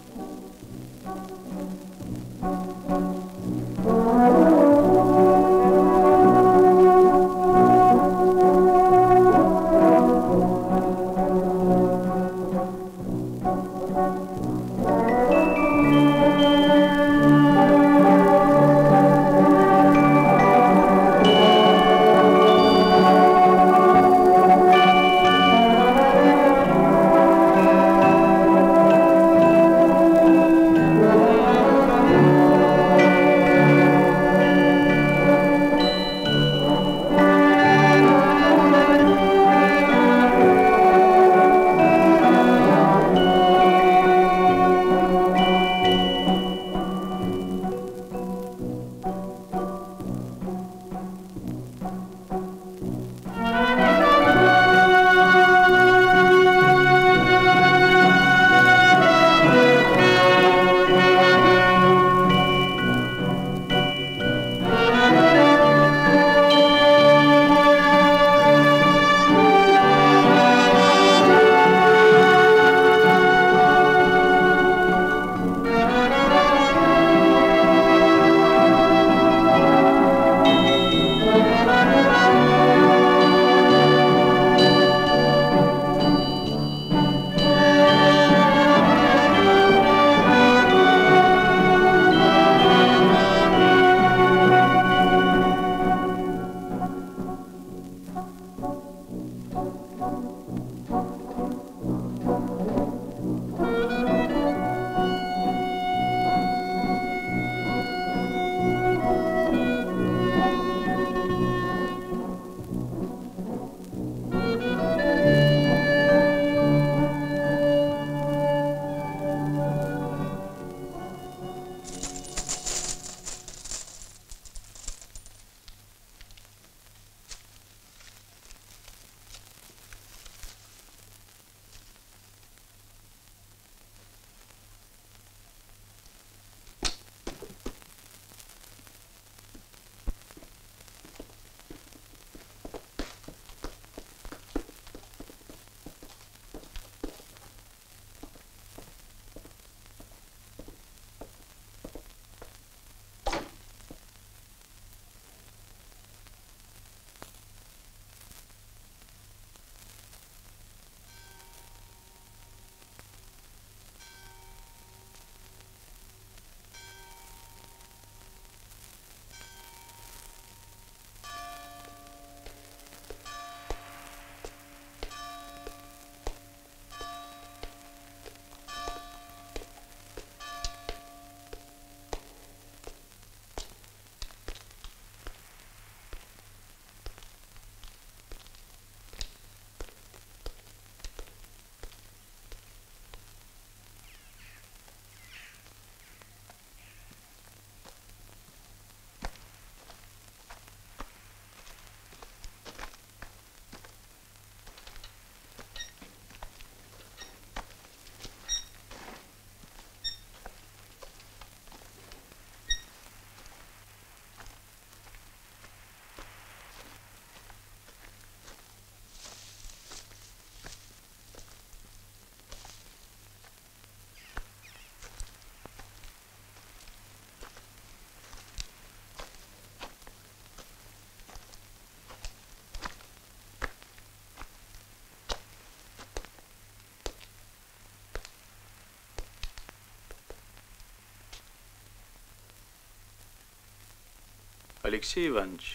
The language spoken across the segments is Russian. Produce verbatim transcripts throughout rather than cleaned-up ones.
Алексей Иванович.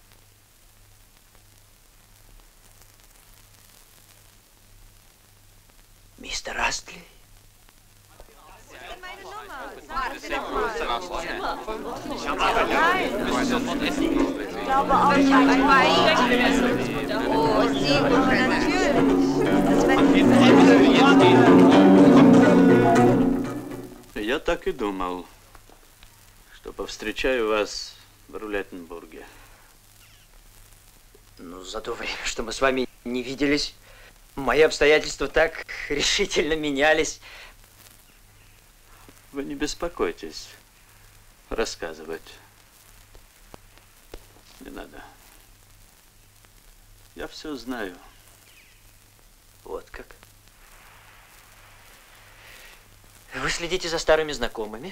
Мистер Астли. Я так и думал, что повстречаю вас в Рулеттенбурге. Ну, за то время, что мы с вами не виделись, мои обстоятельства так решительно менялись. Вы не беспокойтесь рассказывать. Не надо. Я все знаю. Вот как. Вы следите за старыми знакомыми?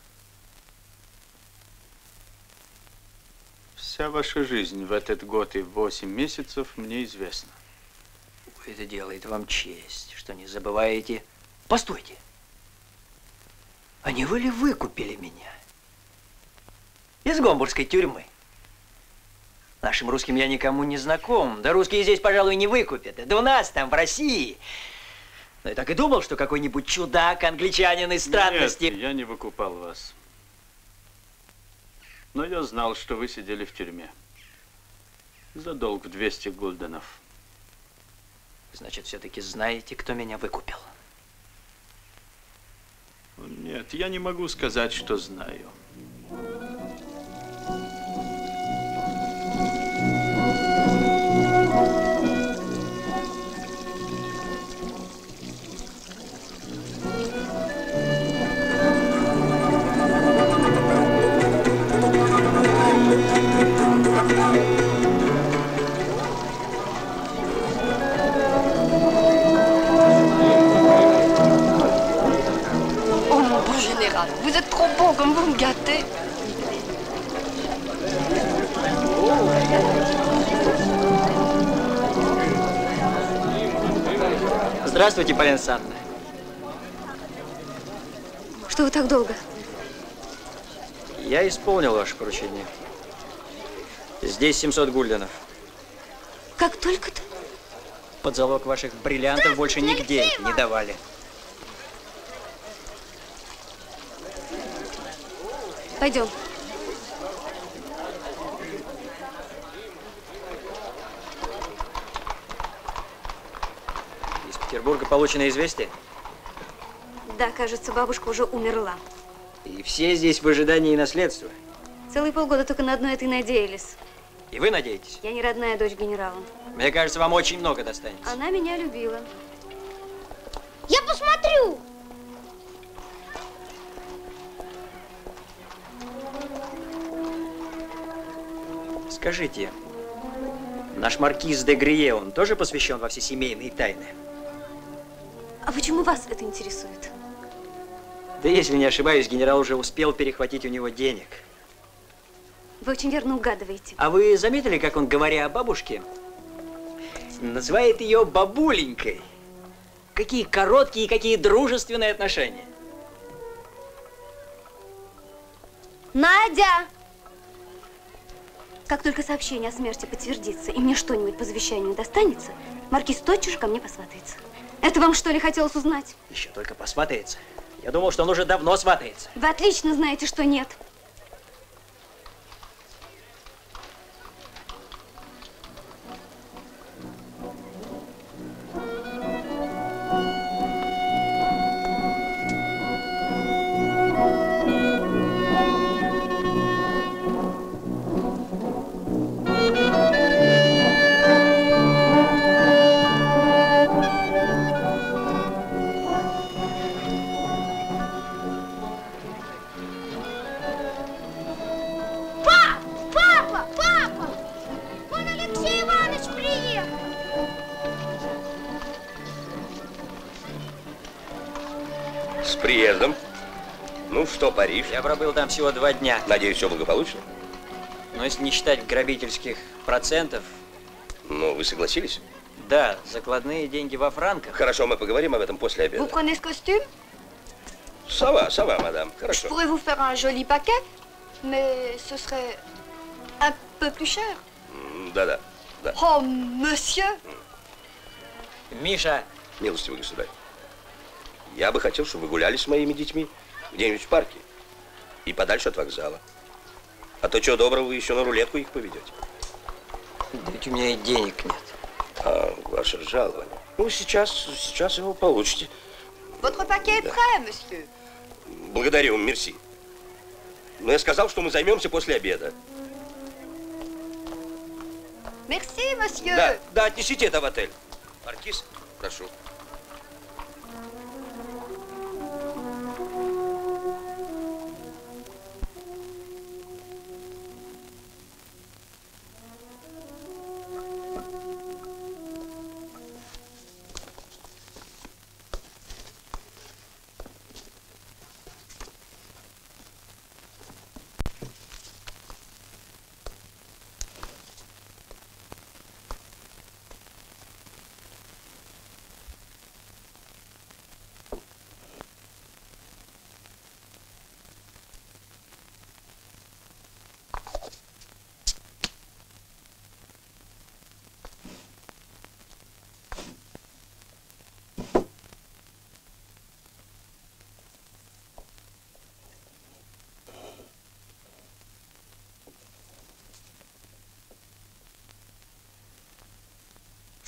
Вся ваша жизнь в этот год и восемь месяцев мне известна. Это делает вам честь, что не забываете. Постойте. А не вы ли выкупили меня из гомбургской тюрьмы? Нашим русским я никому не знаком. Да русские здесь, пожалуй, не выкупят. Да у нас там, в России. Но я так и думал, что какой-нибудь чудак, англичанин из странности... Нет, я не выкупал вас. Но я знал, что вы сидели в тюрьме. За долг в двести гульденов. Значит, все-таки знаете, кто меня выкупил? Нет, я не могу сказать, что знаю. Vous êtes trop bon, comme vous me gâtez. Здравствуйте, Полина Александровна. Что вы так долго? Я исполнил ваше поручение. Здесь семьсот гульденов. Как только-то? Под залог ваших бриллиантов больше нигде не давали. Пойдем. Из Петербурга получено известие? Да, кажется, бабушка уже умерла. И все здесь в ожидании наследства. Целые полгода только на одно это и надеялись. И вы надеетесь? Я не родная дочь генерала. Мне кажется, вам очень много достанется. Она меня любила. Я посмотрю. Скажите, наш маркиз де Грие, он тоже посвящен во все семейные тайны? А почему вас это интересует? Да если не ошибаюсь, генерал уже успел перехватить у него денег. Вы очень верно угадываете. А вы заметили, как он, говоря о бабушке, называет ее бабуленькой? Какие короткие и какие дружественные отношения. Надя! Как только сообщение о смерти подтвердится и мне что-нибудь по завещанию достанется, маркиз тотчас же ко мне посватается. Это вам что ли хотелось узнать? Еще только посватается. Я думал, что он уже давно сватается. Вы отлично знаете, что нет. Приездом. Ну что, Париж? Я пробыл там всего два дня. Надеюсь, все благополучно? Но если не считать грабительских процентов... Ну, вы согласились? Да, закладные деньги во франках. Хорошо, мы поговорим об этом после обеда. Vous prenez ce costume? Сова, сова, мадам. Je Хорошо. pourrais vous faire un joli paquet, mais ce serait un peu plus cher. М, Да-да, да. Oh, monsieur! Миша, Милостивый государь. Я бы хотел, чтобы вы гуляли с моими детьми где-нибудь в парке и подальше от вокзала. А то чего доброго, вы еще на рулетку их поведете. да ведь у меня и денег нет. А ваше жалование? Ну, сейчас, сейчас его получите. Votre paquet est Да. prêt, monsieur. Благодарю, мерси. Но я сказал, что мы займемся после обеда. Merci, monsieur. Да, да, отнесите это в отель. Маркиз, прошу.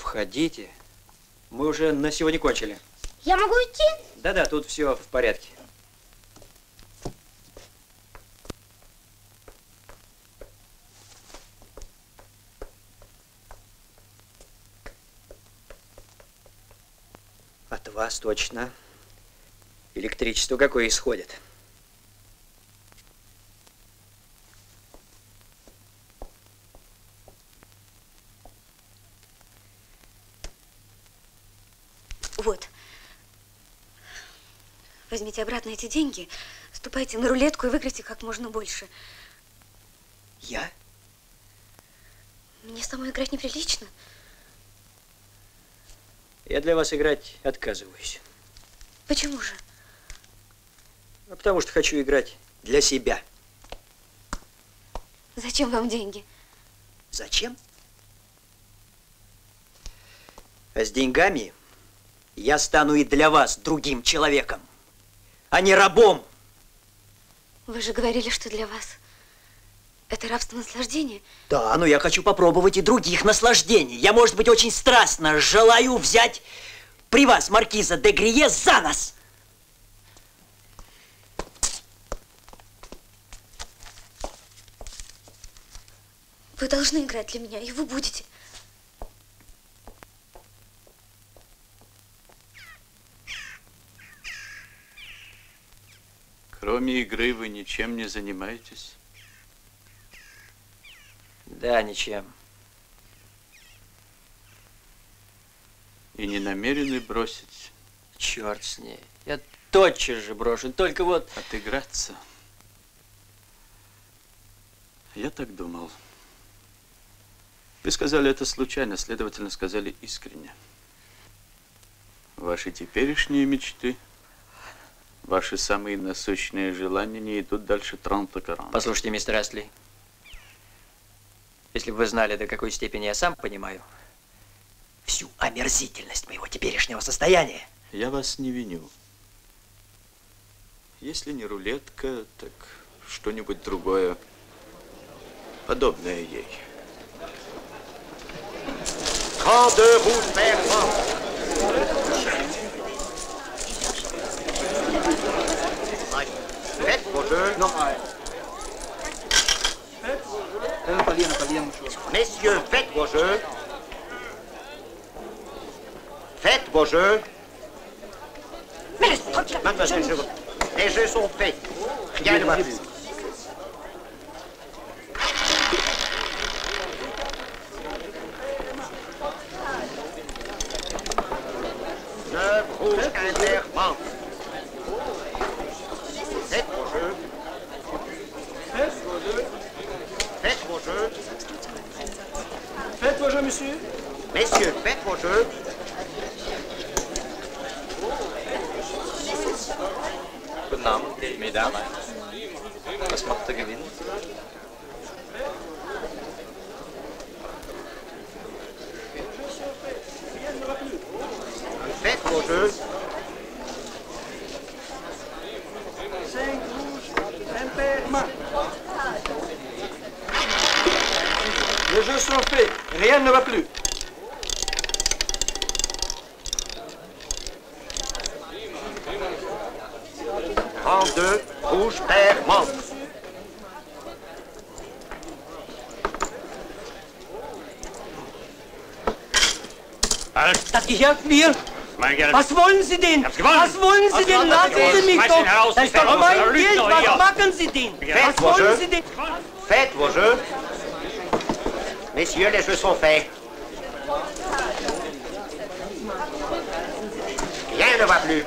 Входите. Мы уже на сегодня кончили. Я могу идти? Да-да, тут все в порядке. От вас точно электричество какое исходит. Вот. Возьмите обратно эти деньги, ступайте на рулетку и выиграйте как можно больше. Я? Мне самой играть неприлично. Я для вас играть отказываюсь. Почему же? Ну, потому что хочу играть для себя. Зачем вам деньги? Зачем? А с деньгами я стану и для вас другим человеком, а не рабом. Вы же говорили, что для вас это рабство наслаждения. Да, но я хочу попробовать и других наслаждений. Я, может быть, очень страстно желаю взять при вас маркиза де Грие за нос. Вы должны играть для меня, и вы будете. Кроме игры вы ничем не занимаетесь? Да, ничем. И не намерены бросить? Черт с ней. Я тотчас же брошу, только вот... Отыграться? Я так думал. Вы сказали это случайно, следовательно, сказали искренне. Ваши теперешние мечты, ваши самые насущные желания не идут дальше тридцать-сорок. Послушайте, мистер Астли, если бы вы знали, до какой степени я сам понимаю всю омерзительность моего теперешнего состояния. Я вас не виню. Если не рулетка, так что-нибудь другое, подобное ей. trente-deux rouges paires blancs. Faites vos jeux. Messieurs, faites vos jeux. Faites vos jeux. Mademoiselle, je vous... Les jeux sont faits. Rien ne va plus. Neuf rouges impair manque. Faites vos jeux. Faites vos jeux. Faites vos jeux. Faites vos jeux, monsieur. Messieurs, faites vos jeux. Guten Abend, Mesdames. Was macht der Gewinn? Faites vos jeux. Cinq rouges, impair, main. Les jeux sont faits. Rien ne va plus. trente-deux rouges paires manque. Das gehört mir. Was wollen Sie denn? Was wollen Sie denn? Lassen Sie mich doch. Das ist doch mein Geld. Was machen Sie denn? Was wollen Sie denn? Faites vos jeux. Messieurs, les jeux sont faits. Rien ne va plus.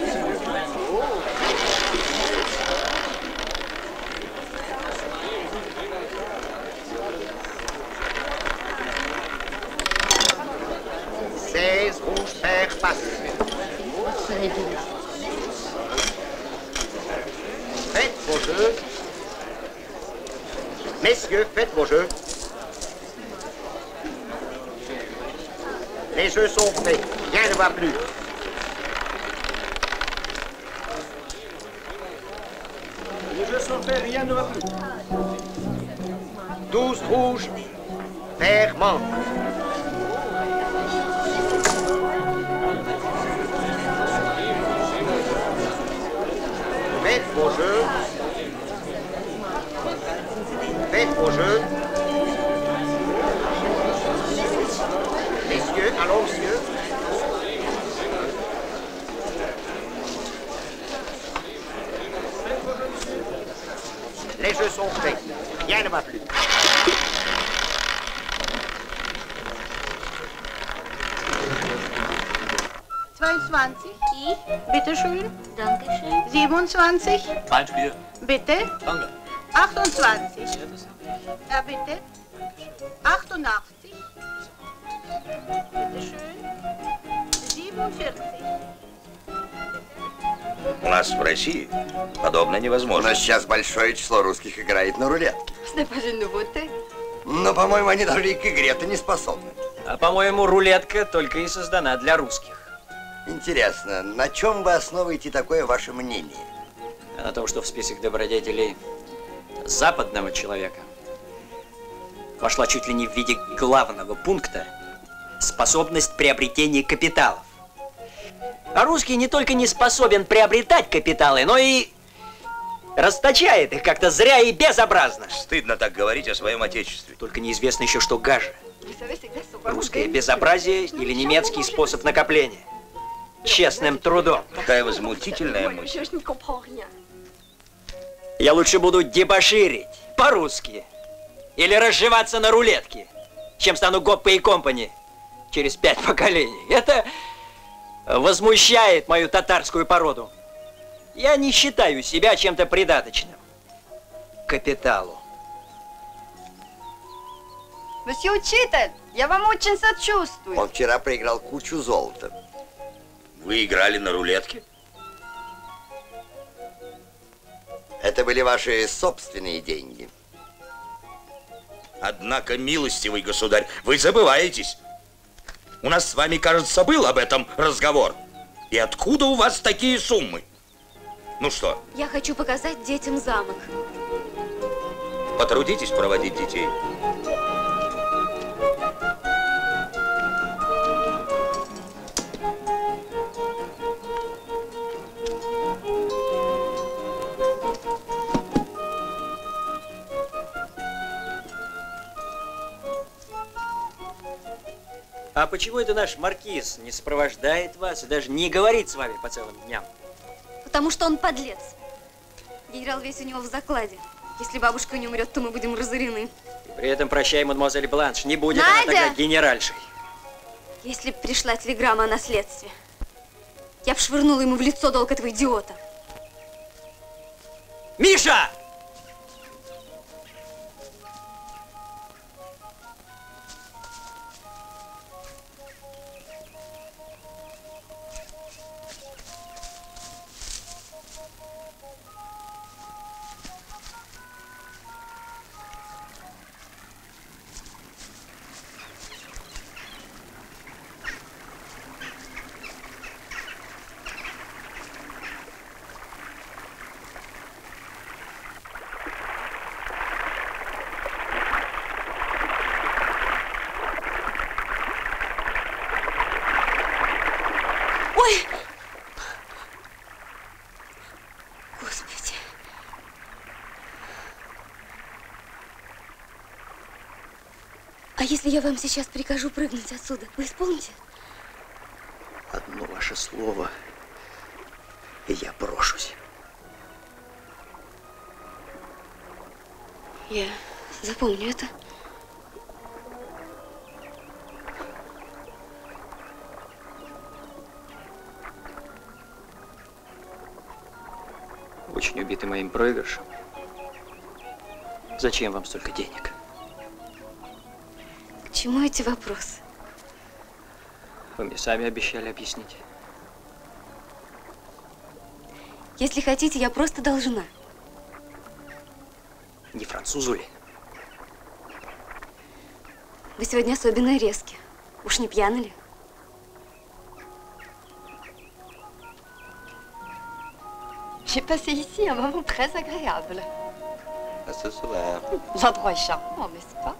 seize rouges paires passent. Faites vos jeux. Messieurs, faites vos jeux. Les jeux sont faits. Rien ne va plus. Les jeux sont faits. Rien ne va plus. douze rouges paires manque. jeux sont faits. Rien ne va plus. zweiundzwanzig. Bitte schön. Dankeschön. siebenundzwanzig. Mein Spiel. Bitte. Danke. achtundzwanzig. Ja, bitte. achtundachtzig. Bitte schön. siebenundvierzig. У нас в России подобное У невозможно. нас сейчас большое число русских играет на рулетке. Ce n'est pas une nouveauté. Но, по-моему, они даже и к игре-то не способны. А по-моему, рулетка только и создана для русских. Интересно, на чем вы основываете такое ваше мнение? А на том, что в список добродетелей западного человека вошла чуть ли не в виде главного пункта способность приобретения капиталов. А русский не только не способен приобретать капиталы, но и расточает их как-то зря и безобразно. Стыдно так говорить о своем отечестве. Только неизвестно еще, что гаже. Vous savez, ces glaces sont vraiment Русское délicieuses. безобразие или немецкий способ накопления. Честным трудом. Какая возмутительная мысль. Je n'y comprends rien. Я лучше буду дебоширить по-русски или разживаться на рулетке, чем стану Гоппа и Компани через пять поколений. Это возмущает мою татарскую породу. Я не считаю себя чем-то придаточным к капиталу. Monsieur Учитель, я вам очень сочувствую. Он вчера проиграл кучу золота. Вы играли на рулетке? Это были ваши собственные деньги. Однако, милостивый государь, вы забываетесь. У нас с вами, кажется, был об этом разговор. И откуда у вас такие суммы? Ну что, Я хочу показать детям замок. потрудитесь проводить детей. А почему это наш маркиз не сопровождает вас и даже не говорит с вами по целым дням? Потому что он подлец. Генерал весь у него в закладе. Если бабушка не умрет, то мы будем разорены. И при этом прощай, мадемуазель Бланш, не будет Надя! она тогда генеральшей. Если б пришла телеграмма о наследстве, я б швырнула ему в лицо долг этого идиота. Миша! Ой! Господи. А если я вам сейчас прикажу прыгнуть отсюда, вы исполните? Одно ваше слово, и я брошусь. Я запомню это. Очень убиты моим проигрышем. Зачем вам столько денег? К чему эти вопросы? Вы мне сами обещали объяснить. Если хотите, я просто должна. Не французу ли? Вы сегодня особенно резки. Уж не пьяны ли? J'ai passé ici un moment très agréable. À ce soir. L'endroit est charmant, n'est-ce pas?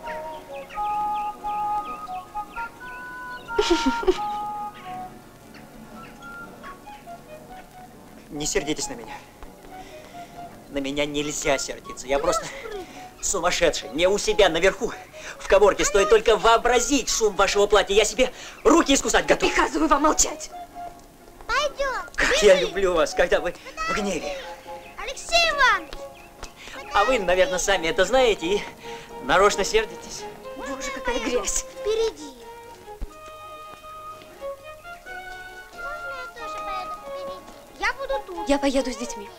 Не сердитесь на меня. На меня нельзя сердиться. Я просто сумасшедший. Мне у себя наверху в каморке стоит только вообразить шум вашего платья. Я себе руки искусать готов. Приказываю вам молчать. Пойдем. Как я люблю вас, когда вы в гневе. Алексей Иванович! А вы, наверное, сами это знаете и нарочно сердитесь. Боже, какая грязь. Впереди. Я буду тут. Я поеду с детьми.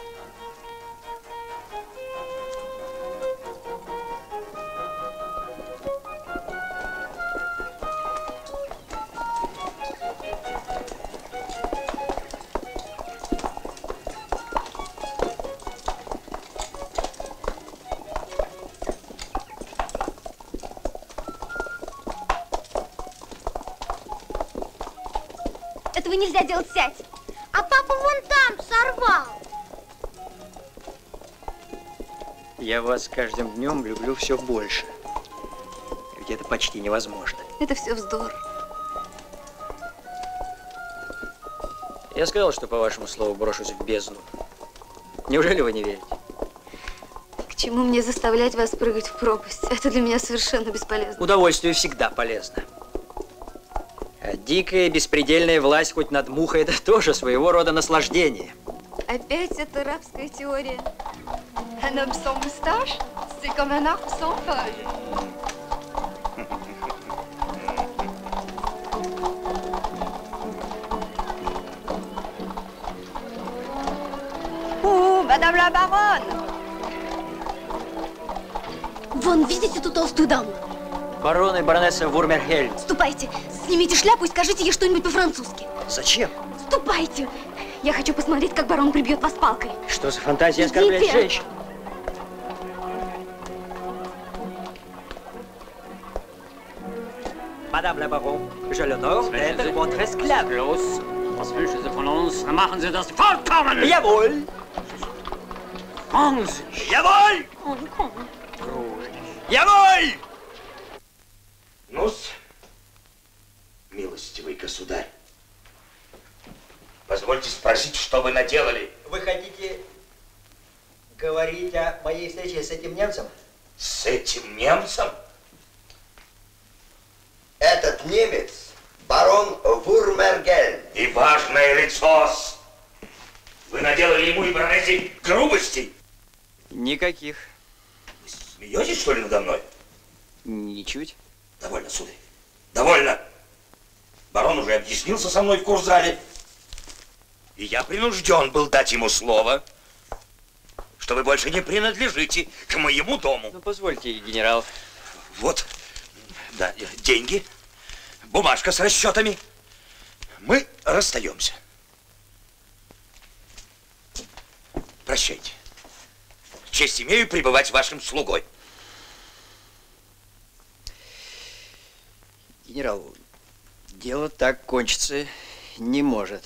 Этого нельзя делать, сядь. А папа вон там сорвал. Я вас с каждым днем люблю все больше. Ведь это почти невозможно. Это все вздор. Я сказал, что по вашему слову брошусь в бездну. Неужели вы не верите? К чему мне заставлять вас прыгать в пропасть? Это для меня совершенно бесполезно. Удовольствие всегда полезно. А дикая беспредельная власть хоть над мухой – это тоже своего рода наслаждение. Опять эта рабская теория. Un homme sans moustache, c'est comme un arbre sans feuilles. Ouh, Madame la Baronne! Вон, видите ту толстую даму? Барон и баронесса Вурмерхельм. Ступайте, снимите шляпу и скажите ей что-нибудь по-французски. Зачем? Ступайте. Я хочу посмотреть, как барон прибьет вас палкой. Что за фантазия оскорблять женщин? Madame la Baronne, j'ai l'honneur d'être votre esclave. Was wünschen Sie von uns? Dann machen Sie das vollkommen! Jawohl! Kommen Sie! Jawohl! Oh, komm. Jawohl! Ну-с, милостивый государь, позвольте спросить, что вы наделали? Вы хотите говорить о моей встрече с этим немцем? С этим немцем? Этот немец барон Вурмергельм. И важное лицо. Вы наделали ему и баронессе грубостей? Никаких. Вы смеетесь, что ли, надо мной? Ничуть. Довольно, сударь. Довольно. Барон уже объяснился со мной в курзале. И я принужден был дать ему слово, что вы больше не принадлежите к моему дому. Ну, позвольте, генерал. Вот, да, деньги, бумажка с расчетами. Мы расстаемся. Прощайте. Честь имею пребывать вашим слугой. Генерал, дело так кончиться не может.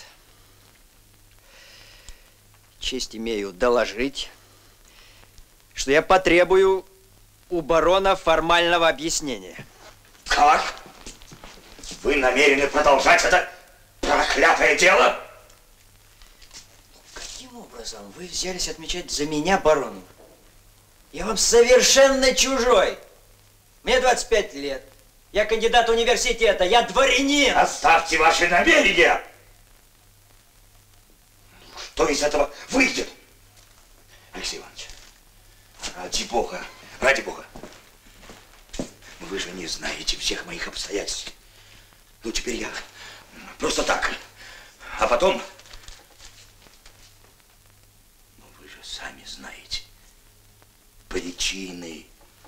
Честь имею доложить, что я потребую у барона формального объяснения. Как? Вы намерены продолжать это проклятое дело? Каким образом вы взялись отмечать за меня барону? Я вам совершенно чужой. Мне двадцать пять лет. Я кандидат университета, я дворянин. Оставьте ваши намерения. Что из этого выйдет? Алексей Иванович, ради Бога, ради Бога. Вы же не знаете всех моих обстоятельств. Ну, теперь я просто так. А потом... Ну, вы же сами знаете причины.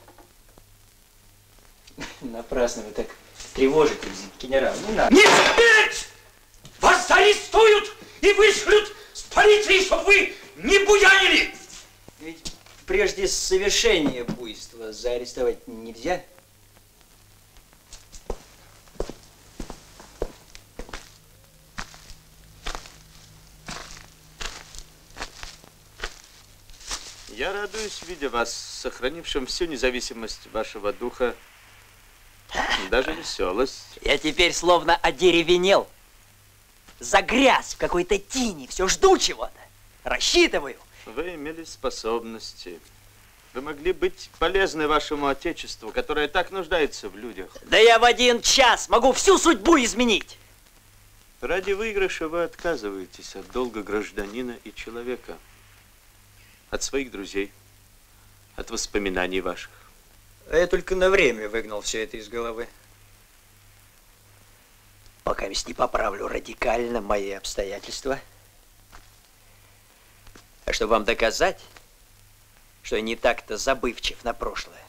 Напрасно вы так тревожитесь, генерал. Не надо. Не смерть! Вас арестуют и вышлют с полицией, чтобы вы не буянили! Ведь прежде совершения буйства заарестовать нельзя. Я радуюсь, видя вас, сохранившим всю независимость вашего духа, даже веселость. Я теперь словно одеревенел. Загряз в какой-то тени, все жду чего-то. Рассчитываю. Вы имели способности. Вы могли быть полезны вашему отечеству, которое так нуждается в людях. Да я в один час могу всю судьбу изменить. Ради выигрыша вы отказываетесь от долга гражданина и человека, от своих друзей, от воспоминаний ваших. А я только на время выгнал все это из головы. Пока ведь не поправлю радикально мои обстоятельства. А чтобы вам доказать, что я не так-то забывчив на прошлое,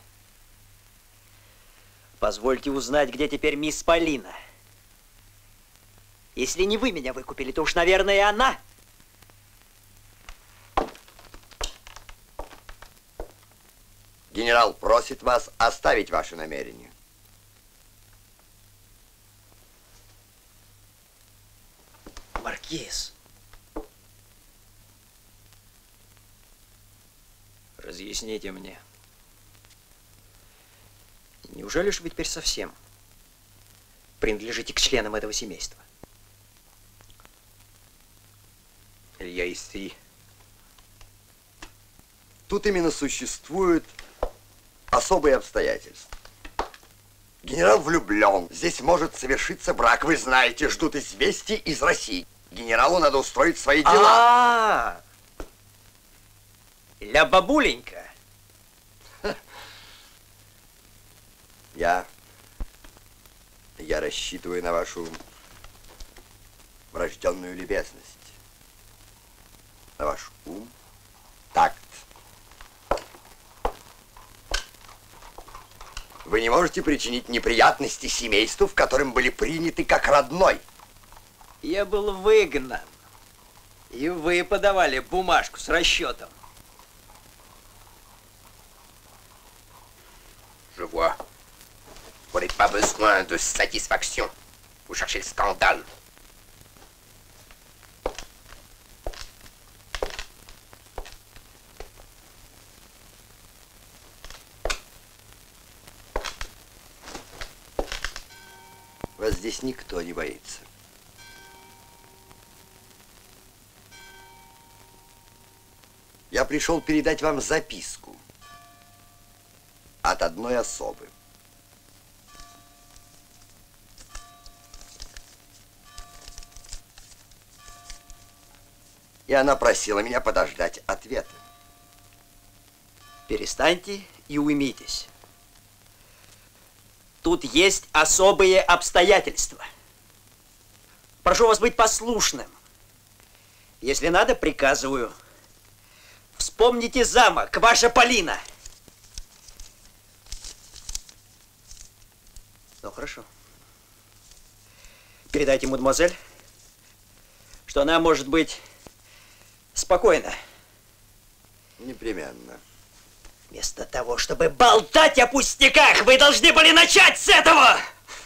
позвольте узнать, где теперь мисс Полина. Если не вы меня выкупили, то уж, наверное, и она. Генерал просит вас оставить ваши намерения. Маркиз. Разъясните мне. Неужели же вы теперь совсем принадлежите к членам этого семейства? Илья Исти. Тут именно существуют особые обстоятельства. Генерал влюблен. Здесь может совершиться брак. Вы знаете, ждут известий из России. Генералу надо устроить свои дела. А, -а, -а. Ля бабуленька. Я... Я рассчитываю на вашу врожденную любезность. На ваш ум, такт. Вы не можете причинить неприятности семейству, в котором были приняты как родной. Я был выгнан. И вы подавали бумажку с расчетом. Je vois. Vous n'avez pas besoin de satisfaction. Vous cherchez le scandale. Вас здесь никто не боится. Я пришел передать вам записку от одной особы. И она просила меня подождать ответа. Перестаньте и уймитесь. Тут есть особые обстоятельства. Прошу вас быть послушным. Если надо, приказываю. Вспомните замок, ваша Полина. Ну, хорошо. Передайте мадемуазель, что она может быть спокойна. Непременно. Вместо того, чтобы болтать о пустяках, вы должны были начать с этого!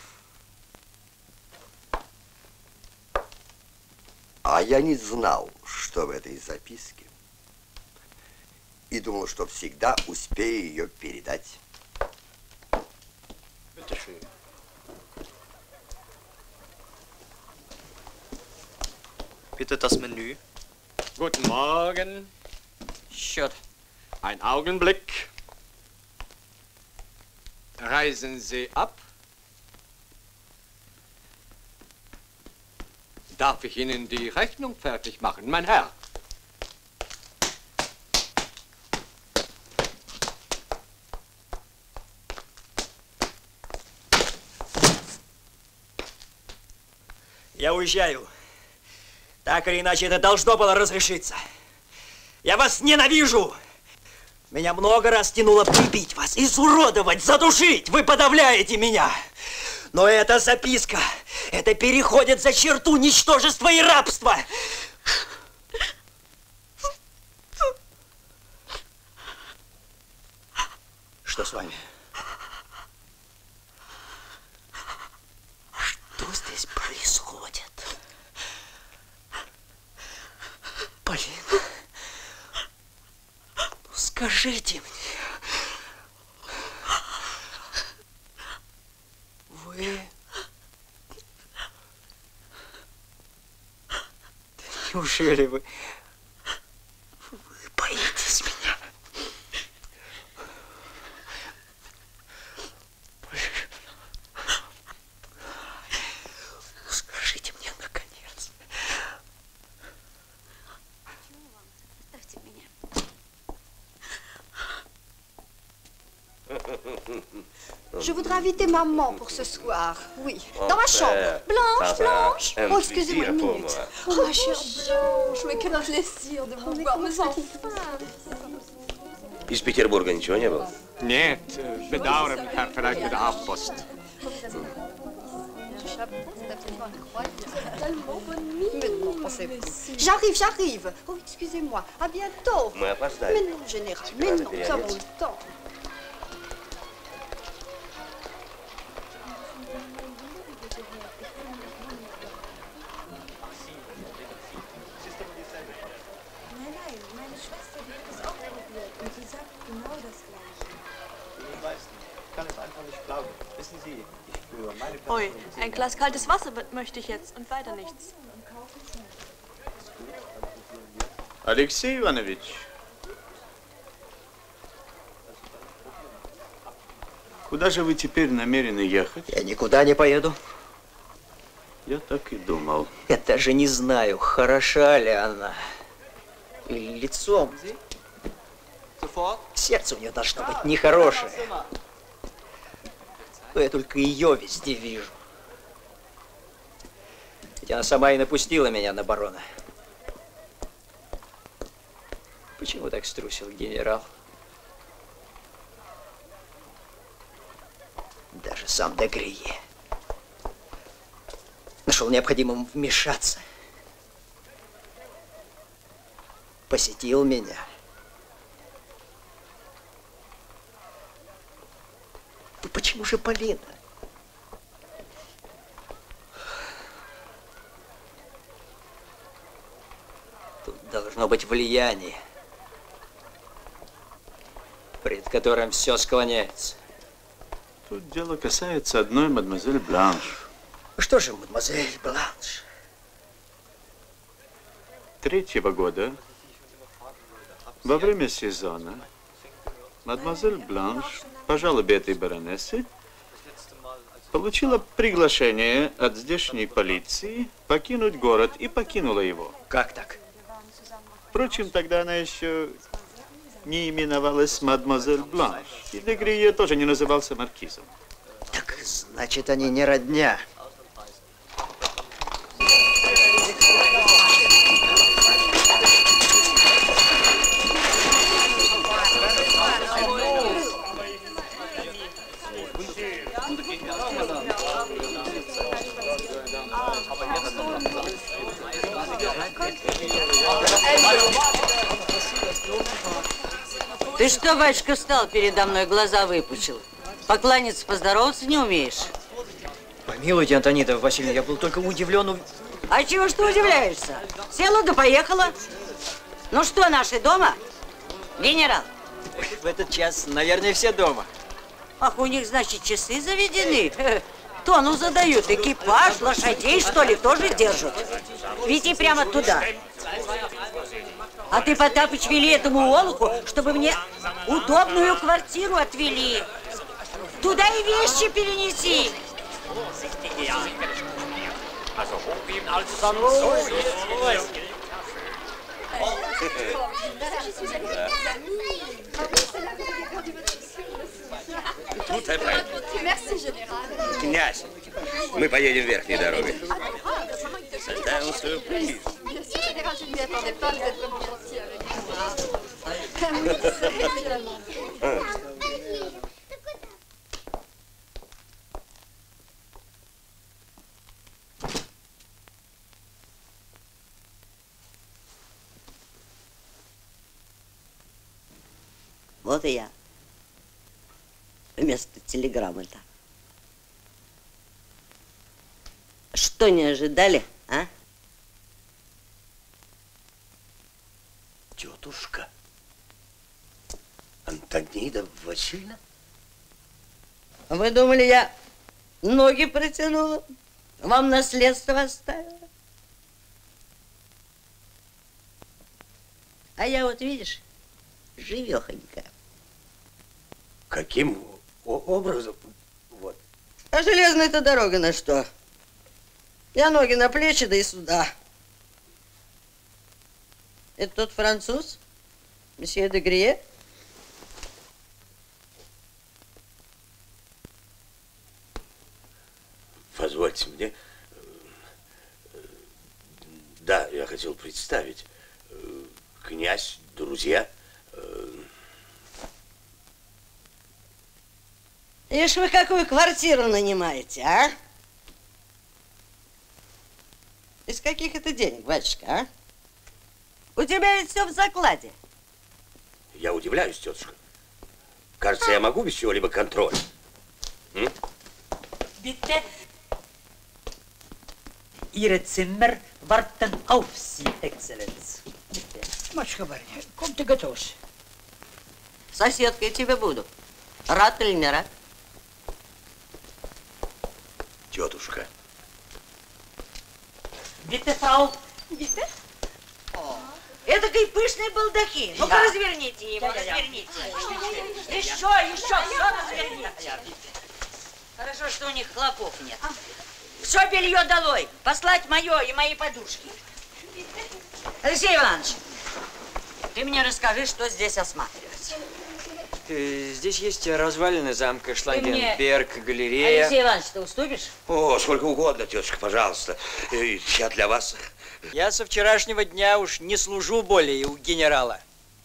А я не знал, что в этой записке. И думал, что всегда успею ее передать. Bitte das Menü. Guten Morgen. Счет. Ein Augenblick. Reisen Sie ab. Darf ich Ihnen die Rechnung fertig machen, mein Herr? Я уезжаю. Так или иначе, это должно было разрешиться. Я вас ненавижу! Меня много раз тянуло прибить вас, изуродовать, задушить. Вы подавляете меня. Но эта записка, это переходит за черту ничтожества и рабства. Что с вами? Что здесь происходит? Полина, ну скажите мне, вы... Да неужели вы... Вы боитесь меня? Скажите мне, наконец. Оставьте меня. Je voudrais inviter maman pour ce soir. Oui, Enfin, dans ma chambre. Blanche, ça va, Blanche. un Oh, excusez-moi une plaisir pour minute. moi. Oh, ma chère Blanche, mais quel plaisir de vous voir, mes enfants. Из Петербурга ничего не было? Нет, bedauere mich, Herr Verleiter der Aufpost. J'arrive, j'arrive. Oh, excusez-moi. À bientôt. Мы опоздали. Mais non, général, mais non, nous avons le temps. Ui, ein Glas kaltes Wasser möchte ich jetzt und weiter nichts. Алексей Иванович. Куда же вы теперь намерены ехать? Я никуда не поеду. Я так и думал. Я даже не знаю, хороша ли она. И лицом. Сердце у нее должно быть нехорошее. Но я только ее везде вижу. Ведь она сама и напустила меня на барона. Почему так струсил генерал? Даже сам де Грие нашел необходимым вмешаться. Посетил меня. Ну почему же Полина? Тут должно быть влияние, пред которым все склоняется. Тут дело касается одной мадемуазель Бланш. Что же, мадемуазель Бланш? Третьего года, во время сезона, мадемуазель Бланш, по жалобе этой баронессы, получила приглашение от здешней полиции покинуть город и покинула его. Как так? Впрочем, тогда она еще не именовалась мадемуазель Бланш, и де Грие тоже не назывался маркизом. Так, значит, они не родня. Ты что, батюшка, встал передо мной, глаза выпучил? Покланяться, поздороваться не умеешь? Помилуйте, Антонида Васильевна, я был только удивлен. А чего ж ты удивляешься? Села да поехала. Ну что, наши дома? Генерал? В этот час, наверное, все дома. Ах, у них, значит, часы заведены? Тону задают. Экипаж, лошадей, что ли, тоже держат? Веди прямо туда. А ты, Потапыч, вели этому олуху, чтобы мне удобную квартиру отвели. Туда и вещи перенеси. Князь, мы поедем верхней дорогой. Это сюрприз. Général, je ne m'y attendais pas, vous êtes vraiment gentil avec moi. Вот и я. Вместо телеграммы-то. Что, не ожидали, а? Тетушка Антонида Васильевна? Вы думали, я ноги протянула? Вам наследство оставила? А я вот, видишь, живехонькая. Каким образом? Вот. А железная-то дорога на что? Я ноги на плечи, да и сюда. Это тот француз? Месье де Грие? Позвольте мне. Да, я хотел представить. Князь, друзья. Ишь, вы какую квартиру нанимаете, а? Из каких это денег, батюшка, а? У тебя ведь все в закладе. Я удивляюсь, тетушка. Кажется, я могу без чего-либо контроля. М? Bitte. Ihre Zimmer warten auf Sie, Exzellenz. Матушка барыня, ком ты готовишься? Соседкой тебе буду. Рад или не рад? Тетушка. Bitte, Frau. Bitte? Эдакой пышный балдахин. Ну-ка, разверните его, Я, я, я. разверните. Еще, еще, все разверните. Хорошо, что у них хлопов нет. Все белье долой. Послать мое и мои подушки. Алексей Иванович, ты мне расскажи, что здесь осматривать. Э, Здесь есть развалины замка, мне- Шлангенберг, галерея. Алексей Иванович, ты уступишь? О, сколько угодно, тетушка, пожалуйста. Э, Я для вас. Я со вчерашнего дня уж не служу более у генерала.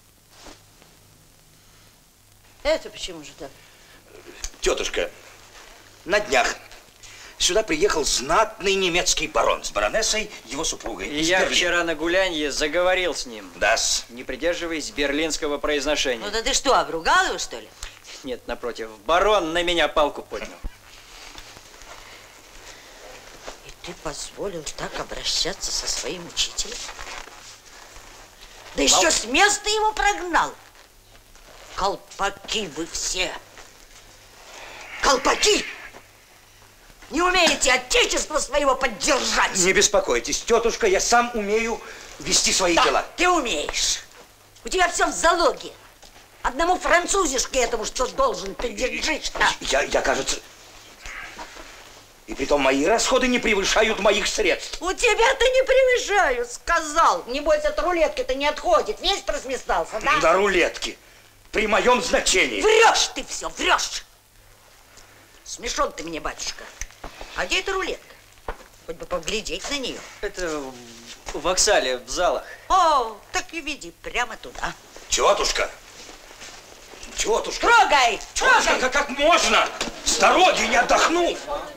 Это почему же так? Тетушка, на днях сюда приехал знатный немецкий барон с баронессой, его супругой. И из я Берлина. вчера на гулянье заговорил с ним. Да-с. Не придерживаясь берлинского произношения. Ну да ты что, обругал его, что ли? Нет, напротив, барон на меня палку поднял. И ты позволил так обращаться со своим учителем? Да еще с места его прогнал. Колпаки вы все. Колпаки! Не умеете отечество своего поддержать. Не беспокойтесь, тетушка, я сам умею вести свои Да, дела. ты умеешь. У тебя все в залоге. Одному французишке этому что должен, ты держишь. Да. Я, я, кажется... И притом мои расходы не превышают моих средств. У тебя-то не превышают, сказал. Небось, от рулетки-то не отходит. Весь просместался, да? До рулетки. При моем значении. Врешь ты все, врешь. Смешон ты мне, батюшка. А где эта рулетка? Хоть бы поглядеть на нее. Это в Оксале, в залах. О, так и веди прямо туда. Тетушка. Тетушка. Трогай, Тетушка, трогай. как, как можно? С дороги не отдохну.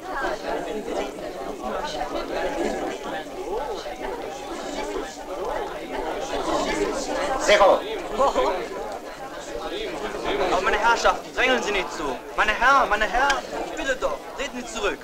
Zero. Ого. Aber meine Herrschaft, drängeln Sie nicht so. Meine Herren, meine Herren, ich bitte doch, treten Sie zurück.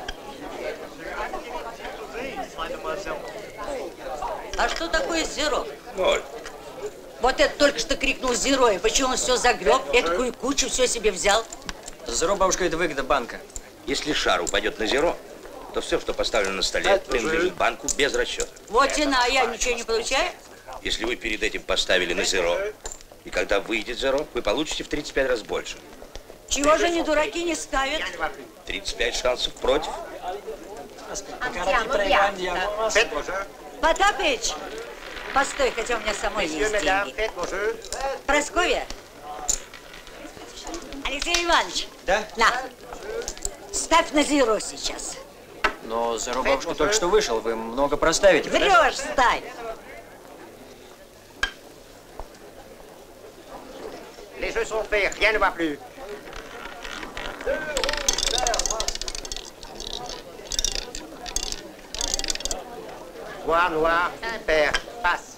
А что такое зеро? Ой. Вот это только что крикнул зеро, и почему он все загреб, этакую кучу все себе взял? Зеро, бабушка, это выгода банка. Если шар упадет на зеро, то все, что поставлено на столе, принадлежит банку без расчета. Вот цена, а я ничего не получаю? Если вы перед этим поставили на зеро, и когда выйдет зеро, вы получите в тридцать пять раз больше. Чего же они дураки не ставят? тридцать пять шансов против. Потапыч, постой, хотя у меня самой есть деньги. Прасковья? Алексей Иванович. Да? На, ставь на зеро сейчас. Но Зеро, бабушка, только что вышел. Вы много проставите. Врешь, ставь. Les jeux sont faits, rien ne va plus. Noir, noir, impair, passe.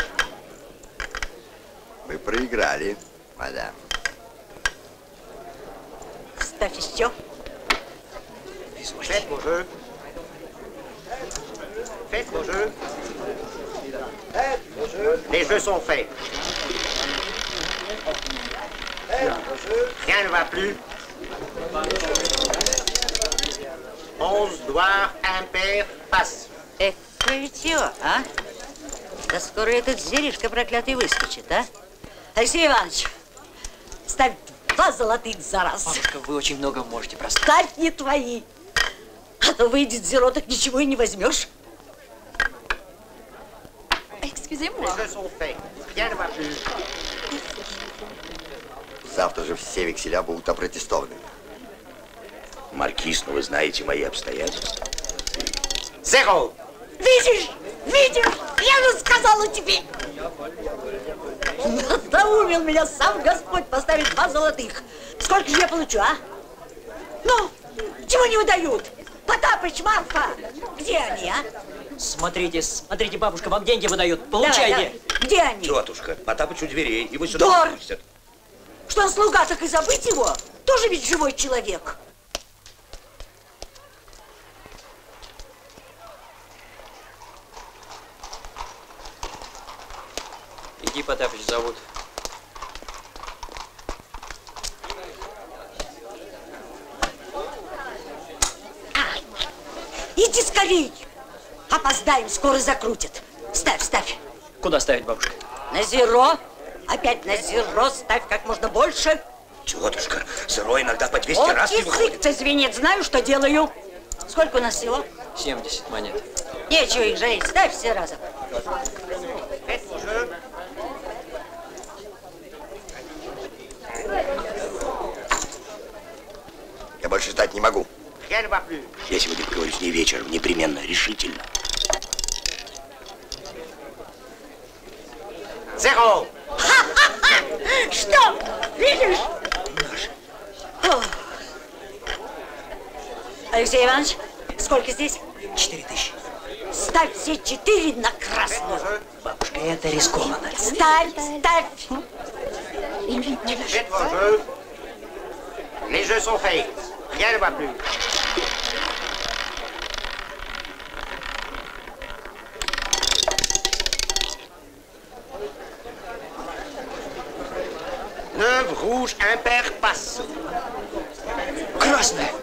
Вы проиграли, мадам. Ставь еще. Faites vos jeux. Faites vos jeux. Les jeux sont faits. Rien ne va plus. Onze, noir, impair, passe. Эх, чутье, а? Да скоро этот зверишка проклятый выскочит, а? Алексей Иванович, ставь два золотых за раз. Бабушка, вы очень много можете проставить. Ставь не твои. А то выйдет зеро, так ничего и не возьмешь. Excusez-moi. Les jeux sont faits. Rien ne va plus. Завтра же все векселя будут опротестованы. Маркиз, ну вы знаете мои обстоятельства. Zéro. Видишь? Видишь? Я же сказала тебе. Надоумил меня сам Господь поставить два золотых. Сколько же я получу, а? Ну, чего не выдают? Потапыч, Марфа, где они, а? Смотрите, смотрите, бабушка, вам деньги выдают. Получайте. Давай, давай. Где они? Тетушка, Потапыч у дверей, его сюда Дор! не пустят. Что он слуга, так и забыть его? Тоже ведь живой человек. Иди, Потапыч, зовут. Иди скорей. Опоздаем, скоро закрутят. Ставь, ставь. Куда ставить, бабушка? На зеро. Опять на зеро ставь как можно больше. Тетушка, зеро иногда по двести вот раз не выходит. язык звенит, знаю, что делаю. Сколько у нас всего? семьдесят монет. Нечего их жалеть, ставь все разом. Я больше ждать не могу. Я сегодня поговорю с ней вечером, непременно, решительно. Зеро! Что? Видишь? О. Алексей Иванович, сколько здесь? Четыре тысячи. Ставь все четыре на красную. Бабушка, это рискованно. Ставь, ставь. Les jeux sont faits. Rien ne va plus. Neuf, rouge, impair, passe. Красная.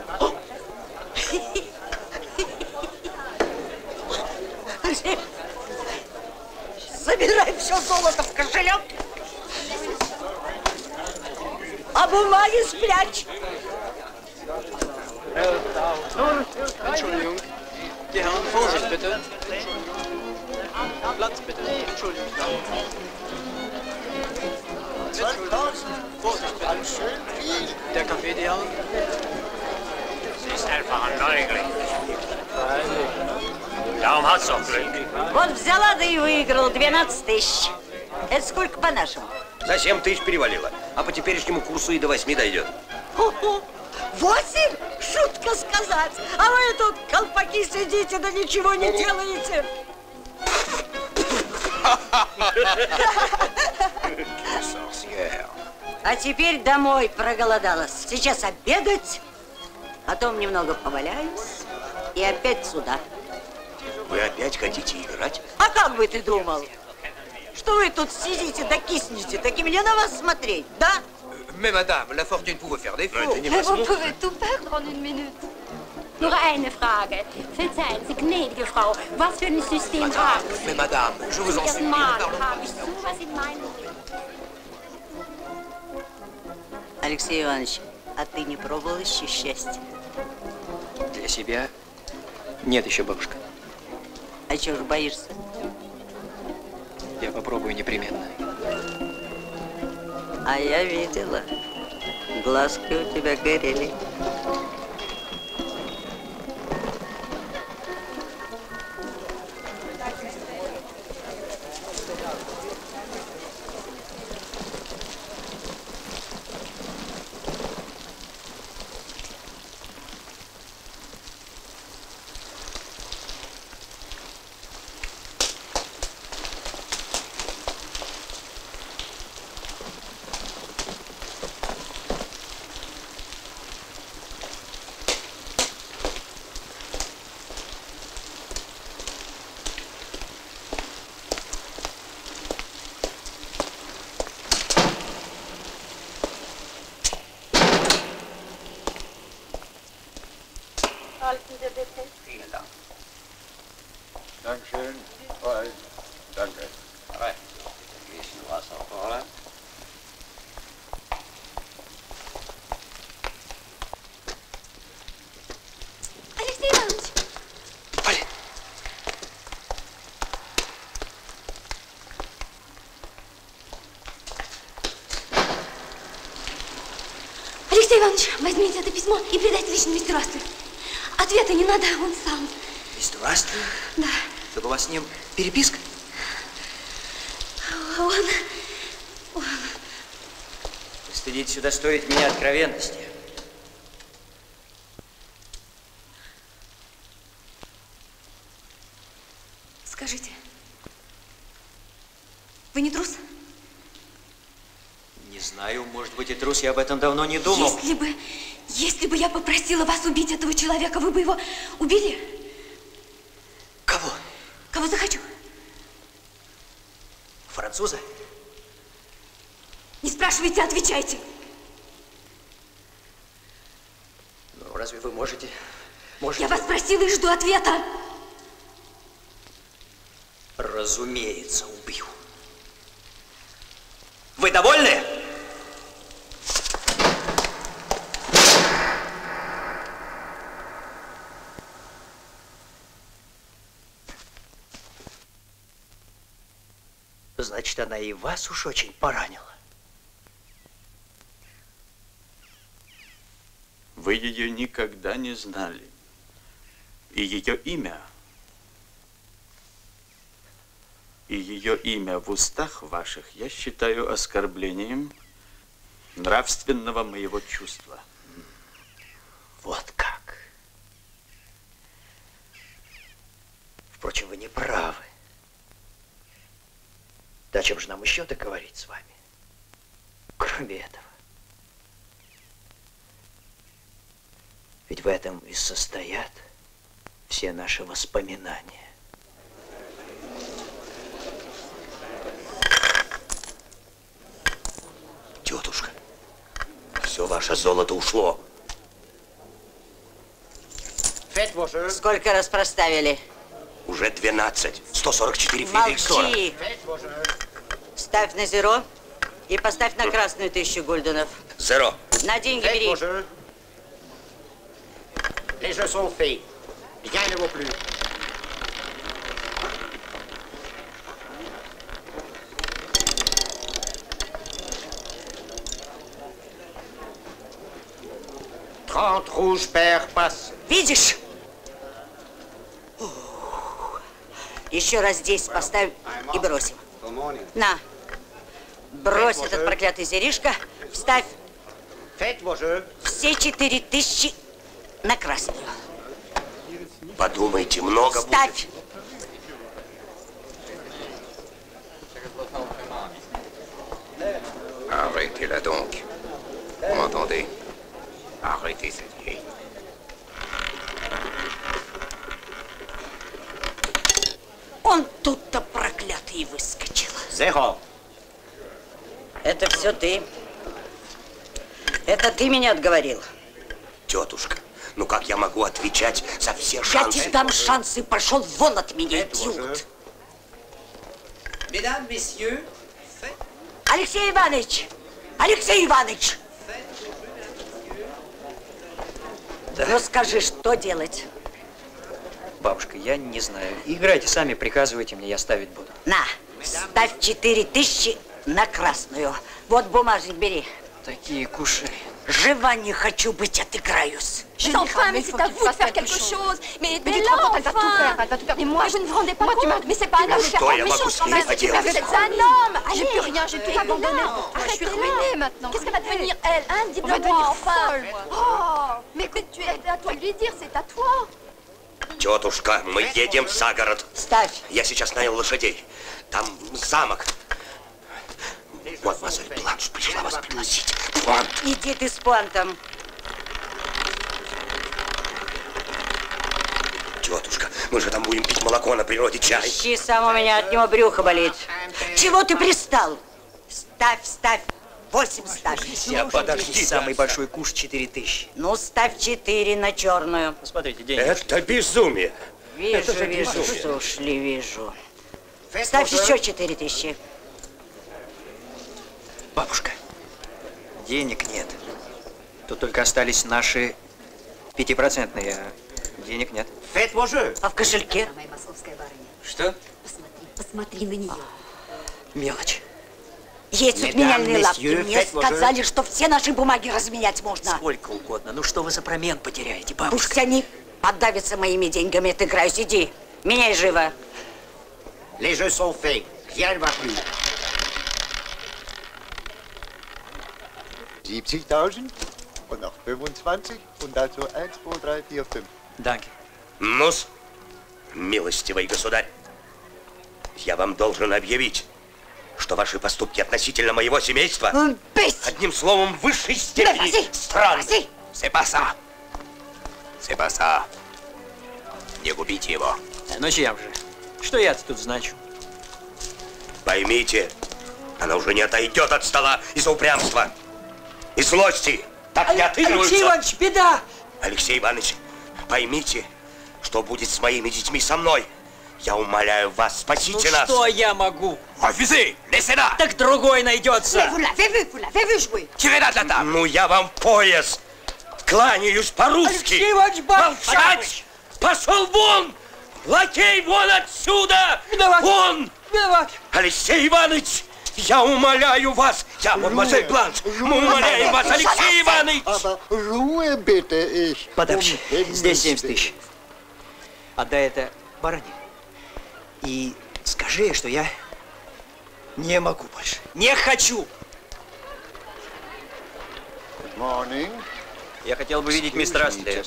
Забирай все золото в кошелек. А бумаги спрячь. Entschuldigung. Die Herren, Vorsicht bitte. Platz bitte. Entschuldigung. Vorsicht bitte. Der Kaffee, die Herren. Sie ist einfach ein Neugling. Darum hat's doch Glück. Вот взяла, да и выиграла двенадцать тысяч. Это сколько по-нашему? За семь тысяч перевалило, а по теперешнему курсу и до восьми дойдет. Хо-хо. Восемь? Шутка сказать. А вы тут, колпаки, сидите, да ничего не делаете. А теперь домой проголодалась. Сейчас обедать, потом немного поваляюсь и опять сюда. Вы опять хотите играть? А как бы ты думал? Что вы тут сидите да киснете? Так и мне на вас смотреть, да? Mais madame, la fortune pouvait faire défaut. Mais vous pouvez tout perdre en une minute. Nur eine Frage. Verzeihen Sie, gnädige Frau, was für ein System haben Sie? Mais madame, je vous en Das supplie, ne Mal parlons habe ich sowas in meinem... Алексей Иванович, а ты не пробовал еще счастье? Для себя нет еще, бабушка. А чего ж боишься? Я попробую непременно. А я видела. Глазки у тебя горели. Vielen Dank. Dankeschön. Frei. Danke. Ouais. Bisschen Wasser encore là. Алексей Иванович! Валя! Алексей Иванович, возьмите это письмо и передайте личному мастерству. Ответа не надо, он сам. Здравствуй. Да. Так у вас с ним переписка? Он... он... Вы стыдитесь удостоить меня откровенности. Скажите, вы не трус? Не знаю, может быть и трус, я об этом давно не думал. Если бы, если бы я попросила вас убить этого человека, вы бы его убили? Кого? Кого захочу. Француза? Не спрашивайте, отвечайте. Ну, разве вы можете? можете... Я вас спросила и жду ответа. Разумеется, убью. Вы довольны? Значит, она и вас уж очень поранила. Вы ее никогда не знали. И ее имя, и ее имя в устах ваших я считаю оскорблением нравственного моего чувства. Вот как. Впрочем, вы не правы. Да о чем же нам еще-то говорить с вами? Кроме этого. Ведь в этом и состоят все наши воспоминания. Тетушка, все ваше золото ушло. Сколько раз проставили? Уже двенадцать. сто сорок четыре Фридрихсдора. Молчи. Ставь на зеро и поставь на красную тысячу гульденов. Зеро. На деньги бери. Les jeux sont faits. Rien ne vaut plus. Trente rouges paires passe. Видишь? Еще раз здесь поставь и бросим. На. Брось этот проклятый зеришко. Вставь. Все четыре тысячи на красную. Подумайте, много будет. Ставь. Arrêtez-la donc. Vous m'entendez? Arrêtez cette vieille. Он тут-то проклятый выскочил. Зеро. Это все ты. Это ты меня отговорил. Тетушка, ну как я могу отвечать за все Я шансы? тебе дам шансы. Пошел вон от меня, идиот. Mesdames, messieurs, Алексей Иванович! Алексей Иванович! Да. Ну скажи, что делать? Бабушка, я не знаю. Играйте сами, приказывайте мне, я ставить буду. На, ставь четыре тысячи на красную. Вот бумажник бери. Такие куши. Жива не хочу быть, отыграюсь. Mais enfin, mais c'est à vous de faire quelque chose. Mais dès là, enfin. Mais moi, vous ne vous rendez pas compte. Mais c'est pas un homme. Что я могу с ней поделать? Vous êtes un homme. J'ai plus rien, j'ai tout abandonné. Je suis ruinée maintenant. Qu'est-ce qu'elle va devenir, elle, hein? Dites-le-moi, enfin. Oh, mais écoute, tu es à toi de lui dire, c'est à toi. Тетушка, мы едем за город. Ставь. Я сейчас нанял лошадей. Там замок. Мадемуазель Бланш пришла вас пригласить. Пуант. Иди ты с пуантом. Тетушка, мы же там будем пить молоко на природе, чай. Ищи сам, у меня от него брюхо болит. Чего ты пристал? Ставь, ставь. Восемь ставь. Я подожди, самый большой куш четыре тысячи. Ну, ставь четыре на черную. Посмотрите, деньги. Это безумие. Вижу, вижу, что ушли, вижу. Ставь еще четыре тысячи. Бабушка, денег нет. Тут только остались наши пятипроцентные, а денег нет. А в кошельке? Что? Посмотри, посмотри на нее. Мелочь. Есть тут меняльные лавки. Мне сказали, что все наши бумаги разменять можно. Сколько угодно. Ну что вы за промен потеряете, бабушка? Пусть они подавится моими деньгами, отыграюсь. Иди, меняй живо. Les jeux sont faits. Rien ne va plus. siebzigtausend und noch fünfundzwanzig und dazu eins, zwei, drei, vier, fünf. Danke. Ну-с, милостивый государь, я вам должен объявить, что ваши поступки относительно моего семейства, одним словом, в высшей степени странны. C'est pas ça. C'est pas ça. Не губите его. Ну чем же? Что я-то тут значу? Поймите, она уже не отойдет от стола из-за упрямства и злости. Так не отыгрываются. Алексей Иванович, беда! Алексей Иванович, поймите, что будет с моими детьми со мной. Я умоляю вас, спасите ну нас. Что я могу? Refusez, laissez-la. Так другой найдется. Vous l'avez vu, vous l'avez vu jouer. Tirez-la de la table. Ну я вам пояс. Кланяюсь по-русски. Алексей Иванович, молчать! Пошел вон! Лакей, вон отсюда! Виноват! Вон! Виноват! Алексей Иванович, я умоляю вас! Я, мадемуазель Бланш, мы умоляем вас, Алексей Иванович! Потапыч, здесь семьдесят тысяч. Отдай это барыне. И скажи, что я не могу больше. Не хочу! Good morning. Я хотел бы видеть мистера Астрея.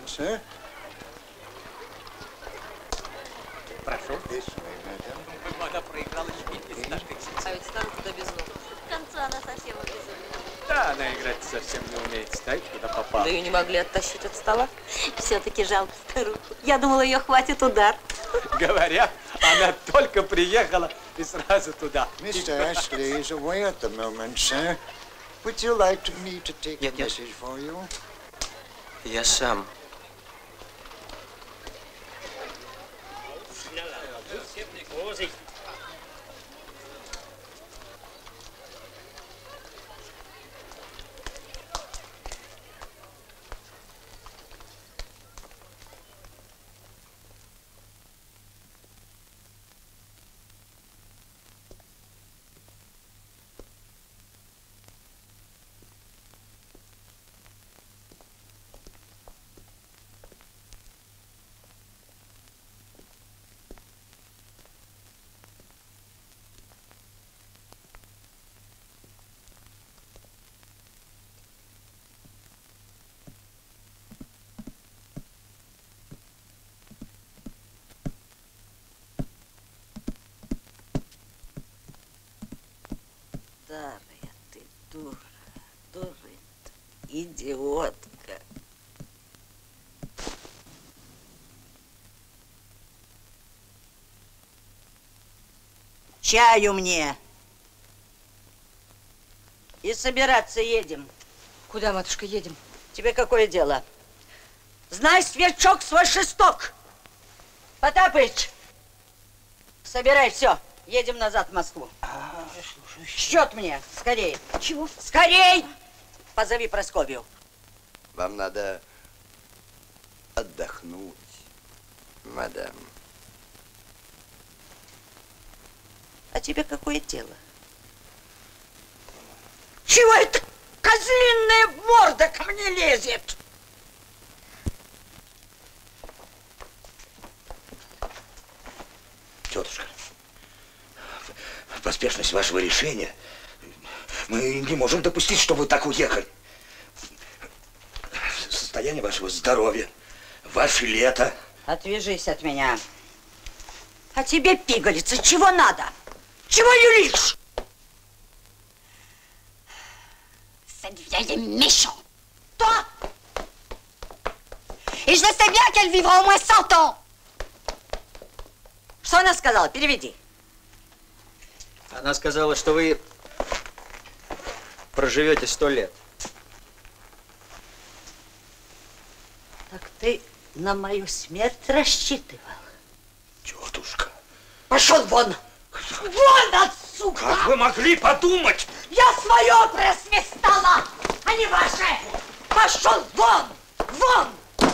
Прошу. Она проиграла чемпионат нашей. А ведь старый туда без ног. К концу она совсем обезумела. Да, она играть совсем не умеет. Ставь, куда попало. Да ее не могли оттащить от стола. Все-таки жалко старуху. Я думала, ее хватит удар. Говорят, она только приехала и сразу туда. Mister Ashley is away at the moment, sir. Would you like to me to take Нет, a нет. message for you? Я сам. Старая ты дура, дура ты, идиотка. Чаю мне. И собираться едем. Куда, матушка, едем? Тебе какое дело? Знай, сверчок, свой шесток. Потапыч, собирай все. Едем назад в Москву. Счет мне, скорей. Чего? Скорей! Позови Прасковью. Вам надо отдохнуть, мадам. А тебе какое дело? Чего эта козлиная морда ко мне лезет? Тетушка, поспешность вашего решения. Мы не можем допустить, чтобы вы так уехали. Состояние вашего здоровья, ваше лето. Отвяжись от меня. А тебе, пигалица, чего надо? Чего юлишь? Cette vieille est méchante. Toi? Et je sais bien qu'elle vivra au moins cent ans. Что она сказала? Переведи. Она сказала, что вы проживете сто лет. Так ты на мою смерть рассчитывал? Тетушка. Пошел вон! Вон отсюда! Как вы могли подумать? Я свое просвистала, а не ваше! Пошел вон! Вон!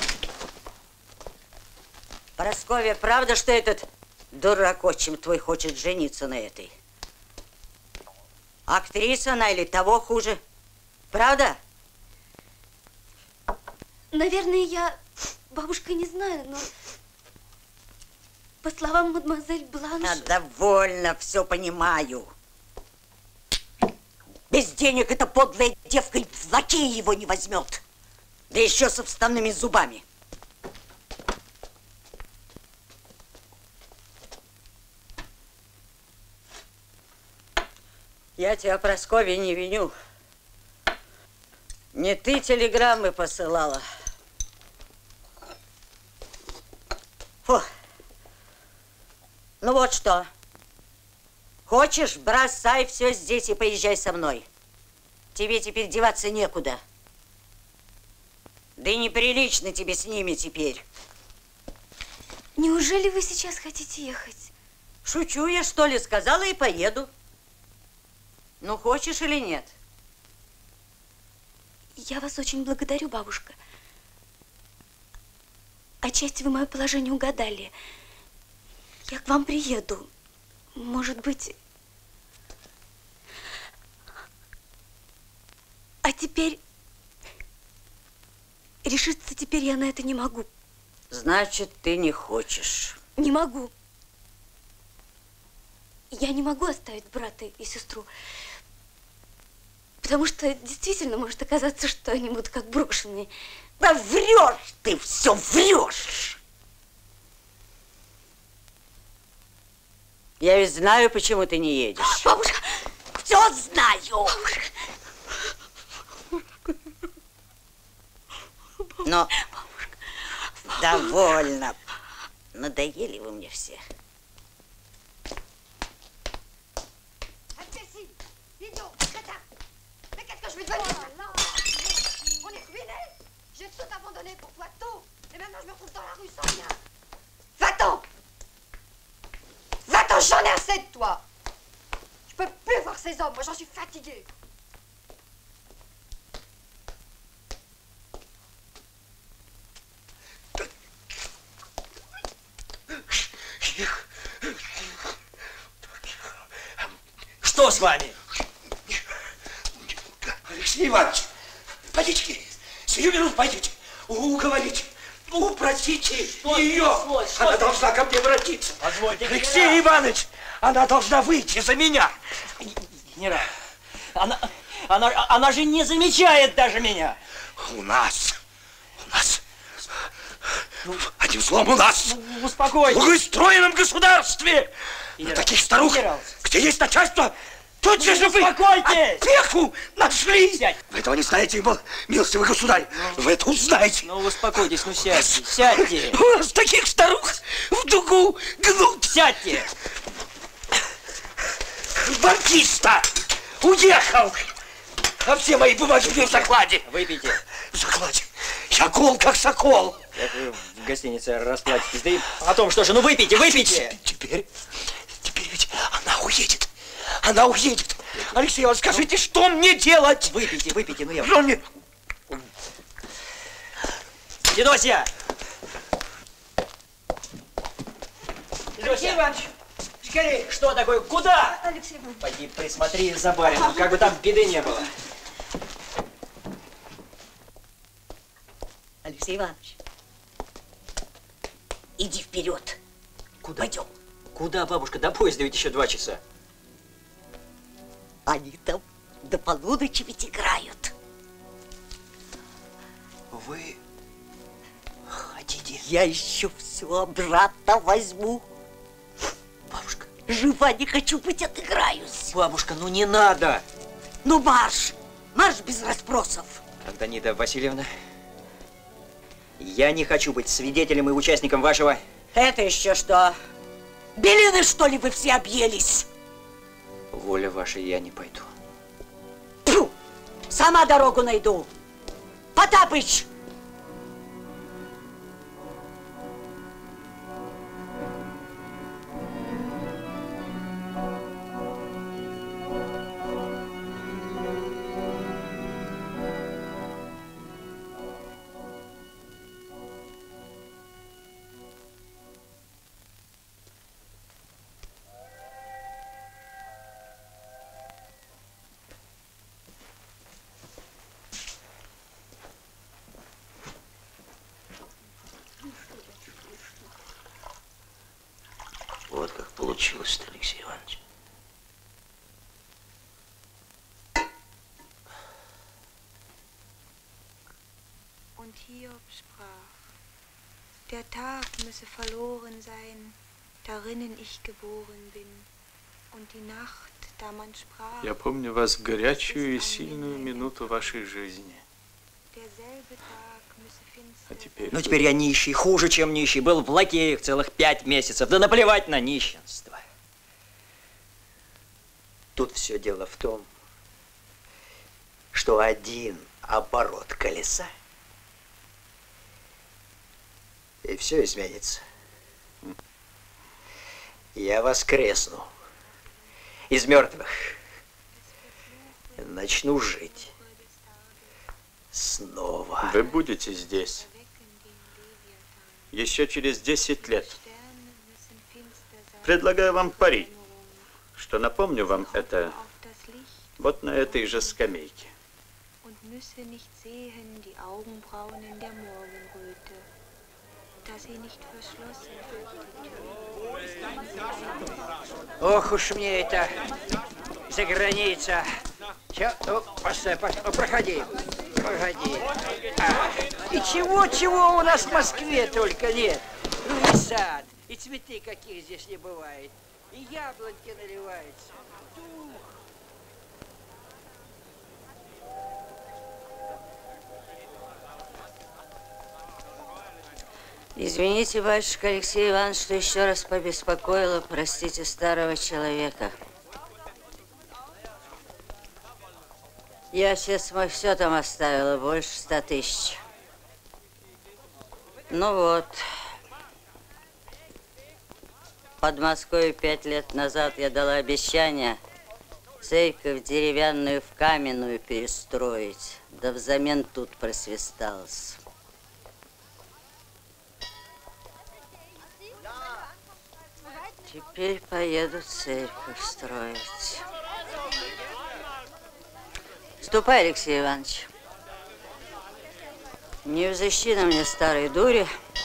Прасковья, правда, что этот дурак отчим твой хочет жениться на этой? Актриса она или того хуже? Правда? Наверное, я Бабушка, не знаю, но по словам мадемуазель Бланш... А, довольно, все понимаю. Без денег эта подлая девка и в лакеи его не возьмет. Да еще со вставными зубами. Я тебя, Прасковья, не виню. Не ты телеграммы посылала. Фу. Ну вот что. Хочешь, бросай все здесь и поезжай со мной. Тебе теперь деваться некуда. Да и неприлично тебе с ними теперь. Неужели вы сейчас хотите ехать? Шучу я, что ли, сказала и поеду. Ну, хочешь или нет? Я вас очень благодарю, бабушка. Отчасти вы мое положение угадали. Я к вам приеду. Может быть... А теперь... Решиться теперь я на это не могу. Значит, ты не хочешь. Не могу. Я не могу оставить брата и сестру. Потому что действительно может оказаться, что они будут как брошенные. Да врешь ты, все врешь. Я ведь знаю, почему ты не едешь. Бабушка! Все знаю. Бабушка! Но бабушка, довольно. Надоели вы мне все. Je vais devenir maintenant. On est ruiné. J'ai tout abandonné pour toi, tout. Et maintenant, je me retrouve dans la rue sans rien. Va-t'en. Va-t'en, j'en ai assez de toi. Je peux plus voir ces hommes. Moi, j'en suis fatiguée. Что с вами? Алексей Иванович, пойдите, сию минуту пойдите, уговорите, упросите ее. Она должна ко мне обратиться. Позвольте, Алексей генерал. Иванович, она должна выйти за меня. Генерал, она, она, она же не замечает даже меня. У нас, у нас, одним словом, у нас, Ну, успокойтесь. в благоустроенном государстве, Генерал, таких старух, генерал. где есть начальство, тут же Ну, же вы успокойтесь. опеку нашли. Сядь. Вы этого не знаете, мил- милостивый государь, вы это узнаете. Ну, успокойтесь, ну сядьте, сядьте. У нас таких старух в дугу гнут. Сядьте. Банкиста уехал, а все мои бумаги в закладе. Выпейте. В закладе. Я гол, как сокол. Как вы в гостинице расплатитесь. Да и потом что же, ну выпейте, выпейте. Теперь, теперь ведь она уедет. Она уедет. Алексей Иванович, скажите, что мне делать? Выпейте, выпейте, ну я... Что мне? Федосия! Федосия Иванович, скорее, что такое? Куда? Алексей Иванович. Пойди присмотри за барином, как бы там беды не было. Алексей Иванович, иди вперед. Куда? Пойдем. Куда, бабушка? До поезда ведь еще два часа. Они там до полуночи ведь играют. Вы хотите? Я еще все обратно возьму. Бабушка. Жива не хочу быть, отыграюсь. Бабушка, ну не надо. Ну марш, марш без расспросов. Антонида Васильевна, я не хочу быть свидетелем и участником вашего... Это еще что? Белины, что ли, вы все объелись? Воля ваша, я не пойду. Тьфу! Сама дорогу найду. Потапыч! получилось-то, Алексей Иванович? Und Hiob sprach, der Tag müsse verloren sein, darinnen ich geboren bin, und die Nacht, da man sprach. Я помню вас в горячую и сильную минуту вашей жизни. А теперь... Ну, теперь я нищий, хуже, чем нищий. Был в лакеях целых пять месяцев. Да наплевать на нищенство. Тут все дело в том, что один оборот колеса, и все изменится. Я воскресну из мертвых, начну жить снова. Вы будете здесь еще через десять лет. Предлагаю вам пари, что напомню вам это вот на этой же скамейке. Ох уж мне это за граница. Че? Ну, постой, постой, ну, проходи, проходи. А, и чего-чего у нас в Москве только нет. Ну и сад, и цветы каких здесь не бывает, и яблоньки наливаются. Дух. Извините, батюшка Алексей Иванович, что еще раз побеспокоила. Простите старого человека. Я сейчас мой все там оставила, больше ста тысяч. Ну вот. В Подмосковье пять лет назад я дала обещание церковь деревянную в каменную перестроить. Да взамен тут просвисталось. Теперь поеду церковь строить. Ступай, Алексей Иванович. Не взыщи на мне старой дури.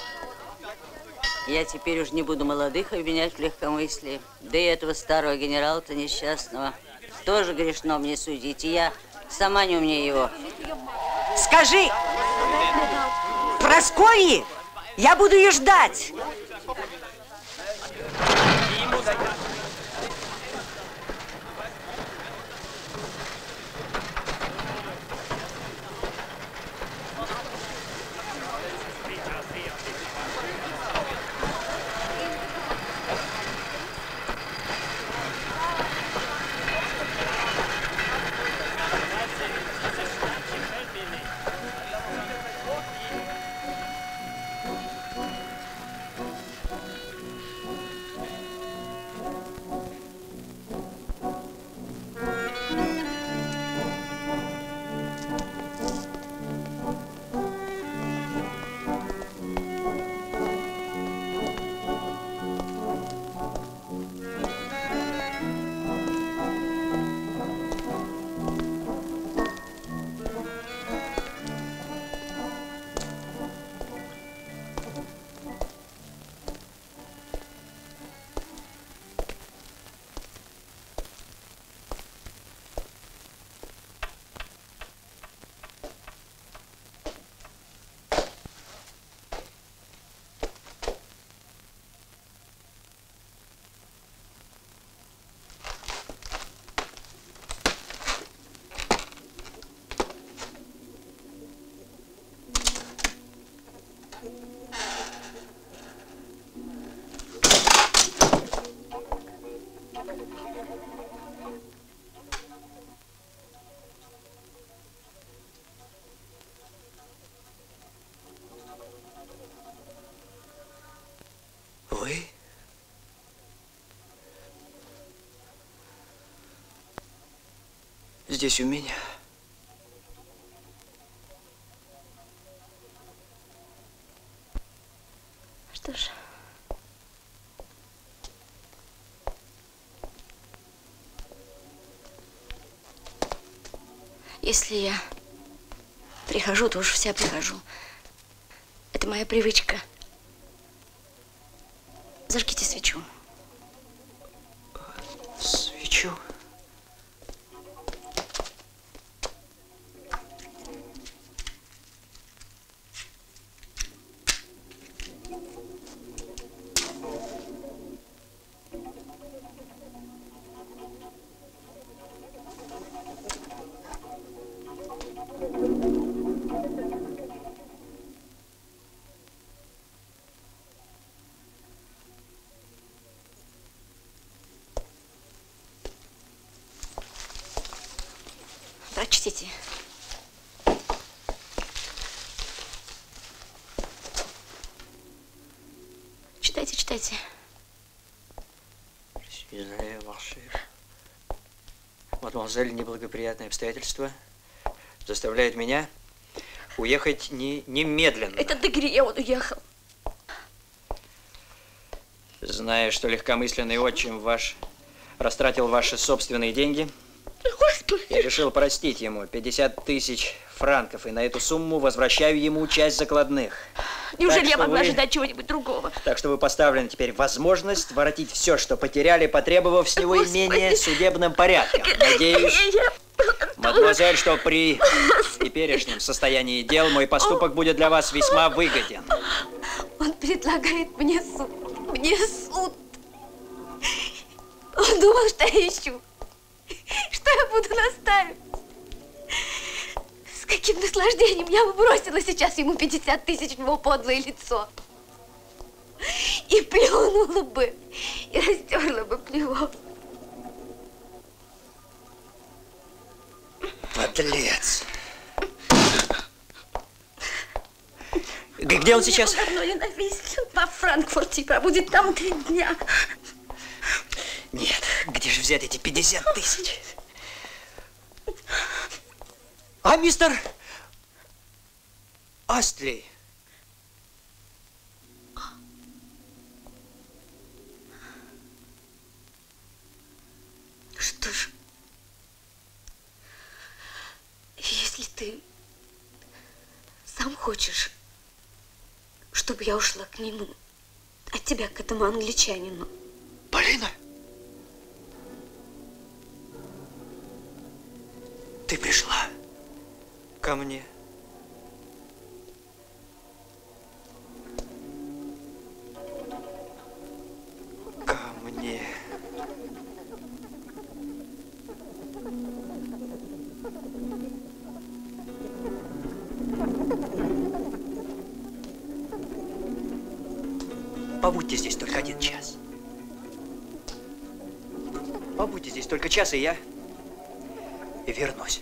Я теперь уж не буду молодых обвинять в легкомыслии. Да и этого старого генерала-то несчастного тоже грешно мне судить. И я сама не умею его. Скажи, Прасковьи, я буду ее ждать. Вы? Здесь у меня. Что ж, если я прихожу, то уж вся прихожу. Это моя привычка. Зажгите свечу. Прочтите. Читайте, читайте. Мадемуазель, неблагоприятные обстоятельства заставляют меня уехать не, немедленно. Это Дегрие, он уехал. Зная, что легкомысленный отчим ваш растратил ваши собственные деньги, я решил простить ему пятьдесят тысяч франков, и на эту сумму возвращаю ему часть закладных. Неужели я могла вы, ожидать чего-нибудь другого? Так что вы поставлены теперь возможность воротить все, что потеряли, потребовав с него имение судебным порядком. Надеюсь, мадемуазель, что при теперешнем состоянии дел мой поступок будет для вас весьма выгоден. Он предлагает мне суд. Мне суд. Он думал, что я ищу. Что я буду настаивать. С каким наслаждением я бы бросила сейчас ему пятьдесят тысяч в его подлое лицо. И плюнула бы, и растерла бы плевок. Подлец. Где он сейчас? Во Франкфурте, пробудет там три дня. Нет, где же взять эти пятьдесят тысяч? А мистер Астли? Что ж, если ты сам хочешь, чтобы я ушла к нему, от тебя к этому англичанину. Полина? Ты пришла ко мне? Ко мне. Побудьте здесь только один час. Побудьте здесь только час, и я и вернусь.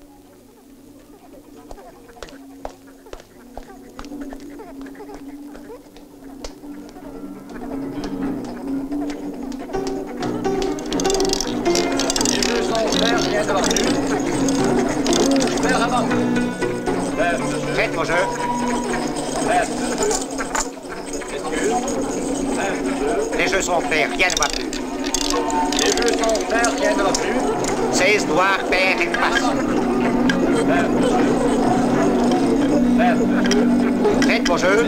Faites vos jeux. Les jeux sont faits, rien ne va plus. Les jeux sont faits, rien ne va plus. seize noirs, pair et passe. Faites vos jeux.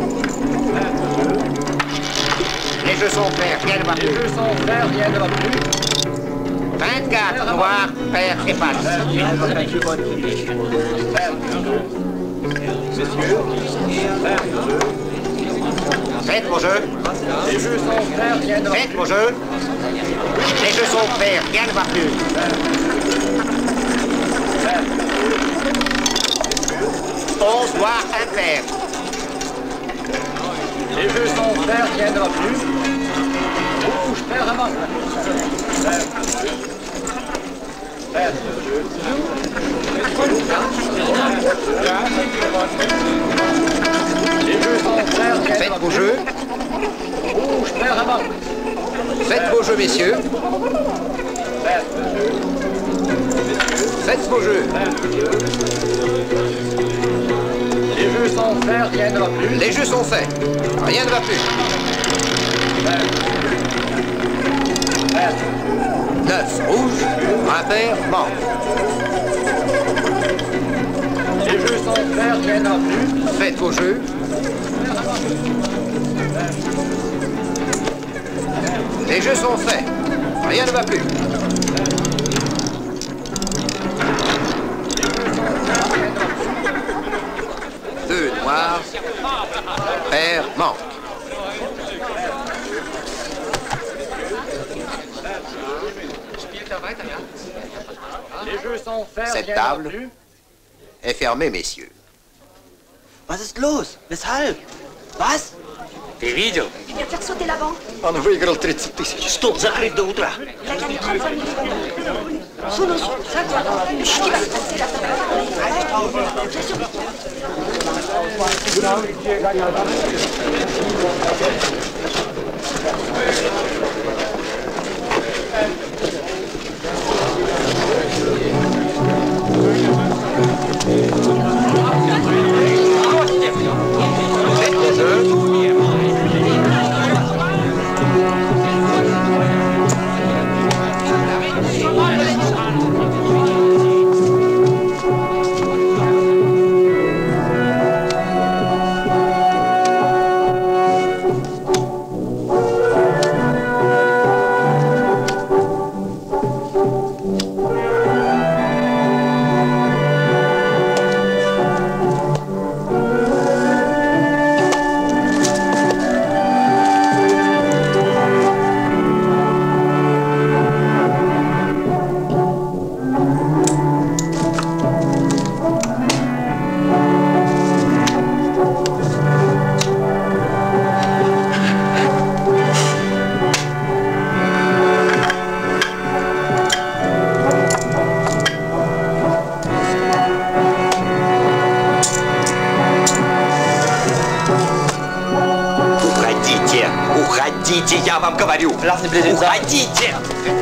Les jeux sont faits, rien ne va plus. Les jeux sont faits, rien ne va plus. vingt-quatre noirs, pair et passe. Faites vos jeux. Les jeux sont faits, rien ne va plus. Faites vos jeux. Les jeux sont faits, rien ne va plus. onze noirs, impair. Les jeux sont faits, rien ne va plus. Rouge, pair à main. Faites vos jeux. Rouge, pair à main. Faites vos jeux, messieurs. Faites vos jeux. Les jeux sont faits, rien ne va plus. Les jeux sont faits. Rien ne va plus. Neuf rouge, impair, manque. Les jeux sont faits, rien ne va plus. Faites vos jeux. Les jeux sont faits. Rien ne va plus. Deux noirs, pair, manque. Les jeux sont faits, Cette rien ne va table plus. est fermée, messieurs. Was ist los? Weshalb? Was? Ты видел? Il vient faire sauter la banque. Он выиграл тридцать тысяч. Стол закрыт до утра. Il a gagné trente-cinq mille. Уходите, я вам говорю! Уходите!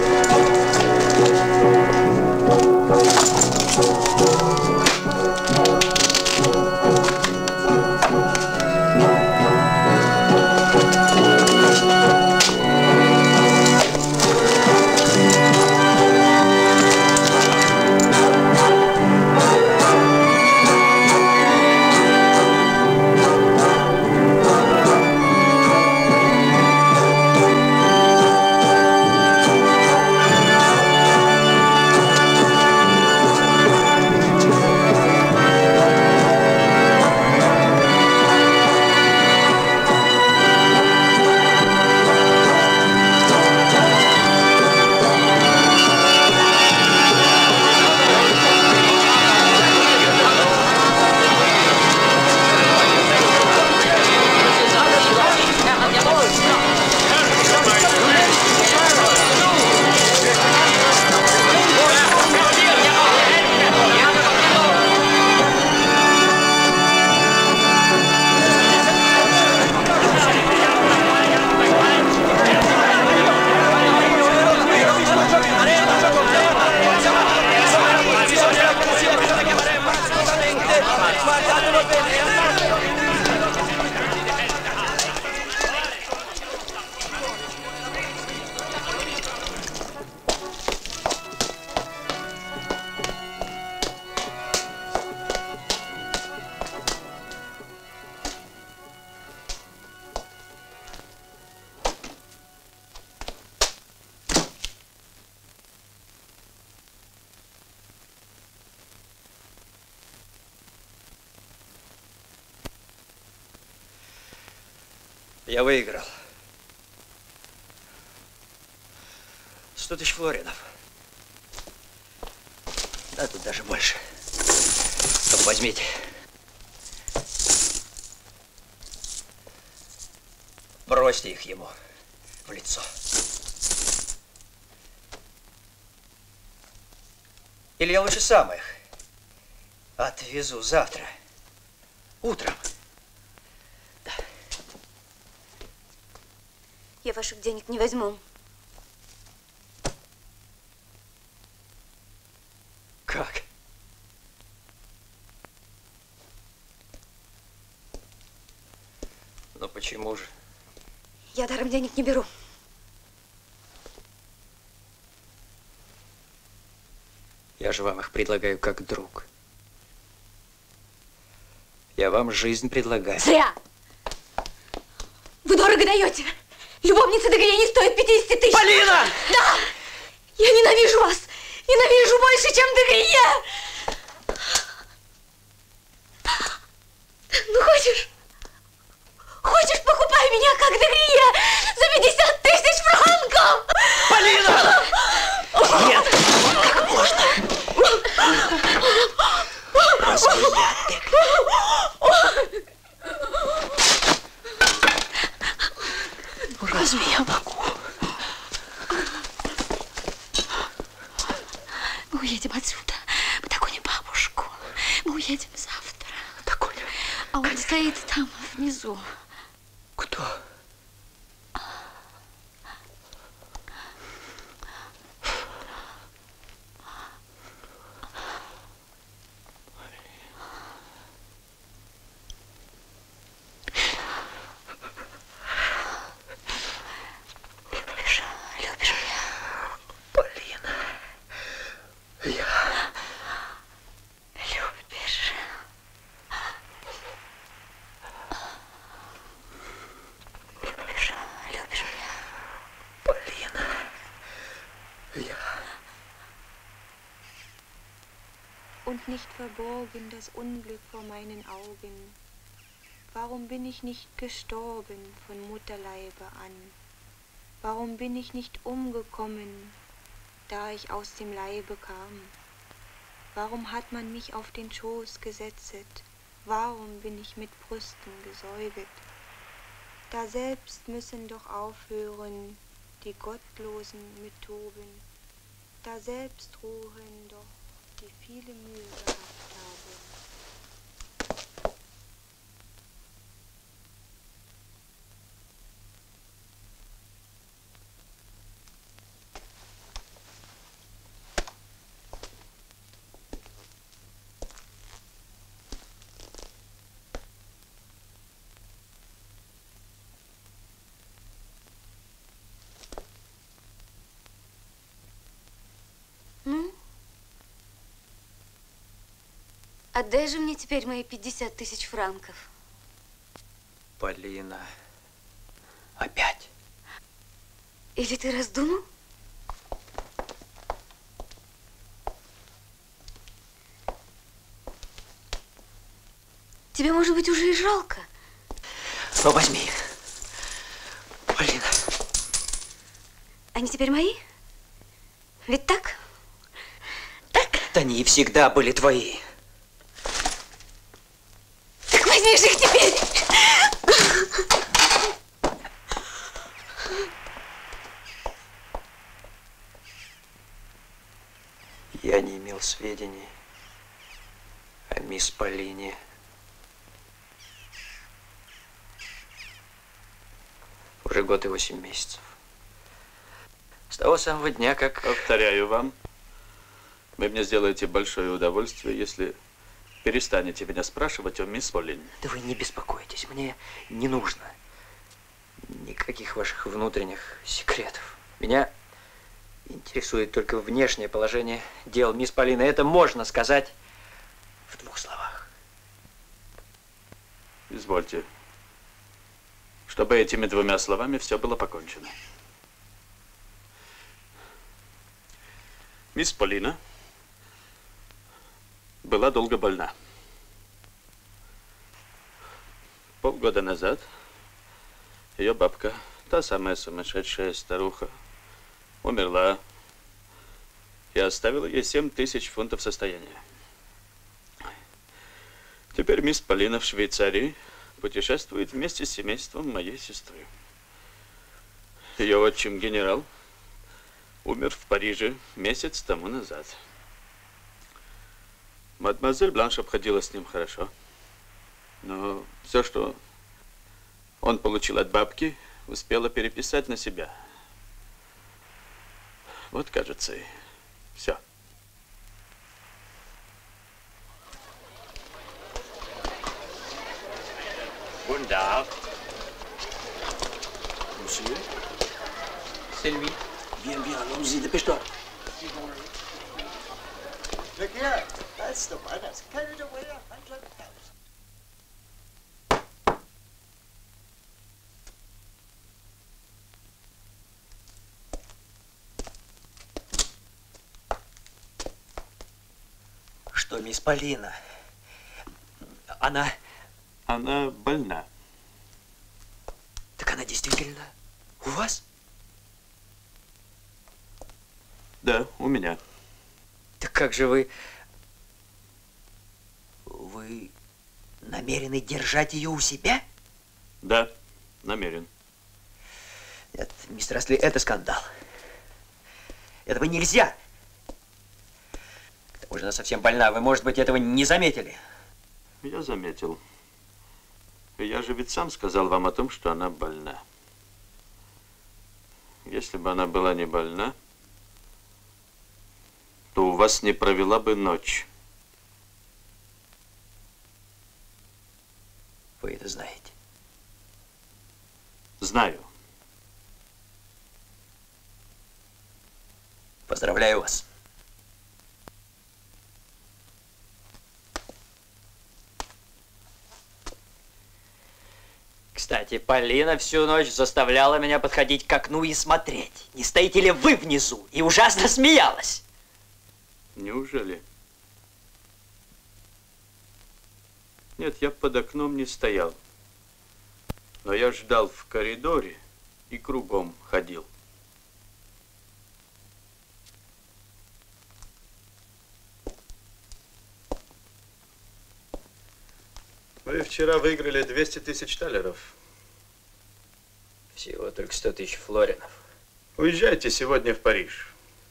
Я выиграл. Сто тысяч флоринов. Да, тут даже больше. Так, возьмите. Бросьте их ему в лицо. Или я лучше сам их отвезу завтра утром. Я ваших денег не возьму. Как? Ну почему же? Я даром денег не беру. Я же вам их предлагаю как друг. Я вам жизнь предлагаю. Зря! Вы дорого даете. Любовница Дегрие не стоит пятидесяти тысяч. Полина! Да! Я ненавижу вас! Ненавижу больше, чем Дегрие! Ну, хочешь? Хочешь, покупай меня, как Дегрие, за пятьдесят тысяч франков! Полина! Нет! Как можно? Разве я Дегрие? Разве я могу? Мы уедем отсюда. Мы догоним бабушку. Мы уедем завтра. Догоним? А он стоит там, внизу. Кто? Und nicht verborgen das Unglück vor meinen Augen. Warum bin ich nicht gestorben von Mutterleibe an? Warum bin ich nicht umgekommen, da ich aus dem Leibe kam? Warum hat man mich auf den Schoß gesetzet? Warum bin ich mit Brüsten gesäuget? Da selbst müssen doch aufhören die Gottlosen mit Toben. Da selbst ruhen doch die viele Mühe gehabt haben. Ну? Отдай же мне теперь мои пятьдесят тысяч франков. Полина. Опять? Или ты раздумал? Тебе, может быть, уже и жалко? Ну, возьми их. Полина. Они теперь мои? Ведь так? Да они и всегда были твои. Так возьми же их теперь! Я не имел сведений о мисс Полине. Уже год и восемь месяцев. С того самого дня, как... Повторяю вам, вы мне сделаете большое удовольствие, если перестанете меня спрашивать о мисс Полине. Да вы не беспокойтесь, мне не нужно никаких ваших внутренних секретов. Меня интересует только внешнее положение дел мисс Полины. Это можно сказать в двух словах. Извольте, чтобы этими двумя словами все было покончено. Мисс Полина была долго больна. Полгода назад ее бабка, та самая сумасшедшая старуха, умерла и оставила ей семь тысяч фунтов состояния. Теперь мисс Полина в Швейцарии путешествует вместе с семейством моей сестры. Ее отчим генерал умер в Париже месяц тому назад. Мадемуазель Бланш обходилась с ним хорошо, но все, что он получил от бабки, успела переписать на себя. Вот, кажется, и все. Guten Tag. Monsieur? C'est lui. Viens, viens, allons-y, dépêche-toi. Look here, that's the one that's carried away a hundred thousand. Что, мисс Полина? Она... Она больна. Так она действительно у вас? Да, у меня. Так как же вы... Вы намерены держать ее у себя? Да, намерен. Нет, мистер Асли, это скандал. Этого нельзя. К тому же она совсем больна. Вы, может быть, этого не заметили? Я заметил. Я же ведь сам сказал вам о том, что она больна. Если бы она была не больна, то у вас не провела бы ночь. Вы это знаете? Знаю. Поздравляю вас. Кстати, Полина всю ночь заставляла меня подходить к окну и смотреть, не стоите ли вы внизу, и ужасно смеялась. Неужели? Нет, я под окном не стоял. Но я ждал в коридоре и кругом ходил. Вы вчера выиграли двести тысяч талеров. Всего только сто тысяч флоринов. Уезжайте сегодня в Париж.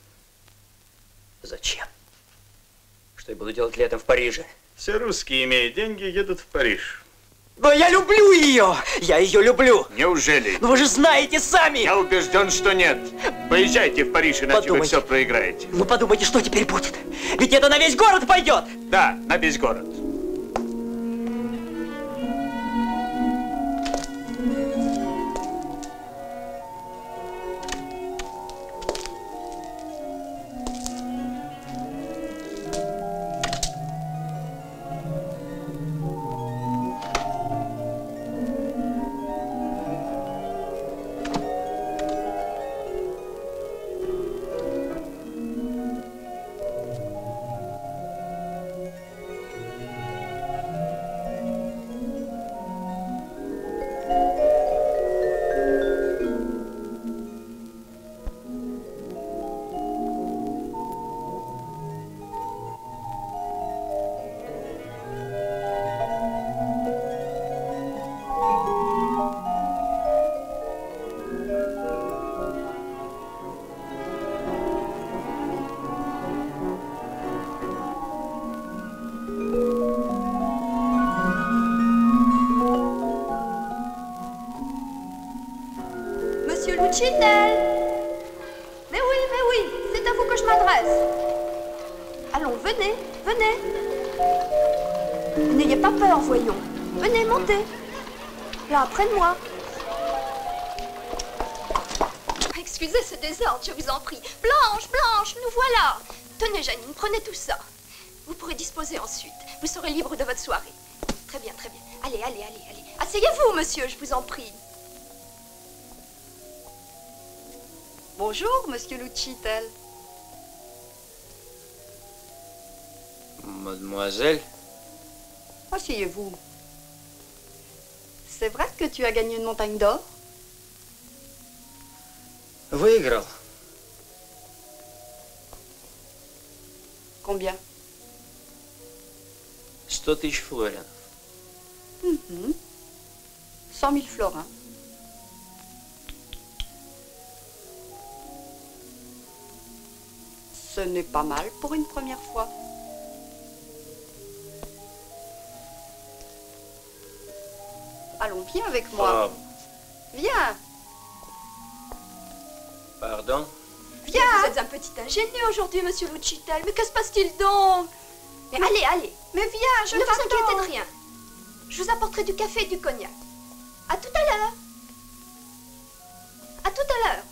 Зачем? Что я буду делать летом в Париже? Все русские, имея деньги, едут в Париж. Но я люблю ее! Я ее люблю! Неужели? Ну вы же знаете сами! Я убежден, что нет. Поезжайте в Париж, иначе Подумайте. вы все проиграете. Ну подумайте, что теперь будет. Ведь это на весь город пойдет! Да, на весь город. Monsieur Lucitel. Mais oui, mais oui, c'est à vous que je m'adresse. Allons, venez, venez. N'ayez pas peur, voyons. Venez, montez. Là, près de moi. Excusez ce désordre, je vous en prie. Blanche, Blanche, nous voilà. Tenez, Janine, prenez tout ça. Vous pourrez disposer ensuite. Vous serez libre de votre soirée. Très bien, très bien. Allez, allez, allez, allez. Asseyez-vous, monsieur, je vous en prie. Bonjour, monsieur Lucitel. Mademoiselle? Asseyez-vous. C'est vrai que tu as gagné une montagne d'or? Выиграл. Combien? Сто тысяч флоринов. Mhm. Cent mille florins. Ce n'est pas mal pour une première fois. Allons, viens avec moi. Oh, Viens, pardon? viens. Vous êtes un petit ingénieux aujourd'hui, monsieur Lucitel. Mais que se passe-t-il donc? Mais allez, allez. Mais viens, je ne vous inquiétez de rien. Je vous apporterai du café et du cognac. À tout à l'heure. À tout à l'heure.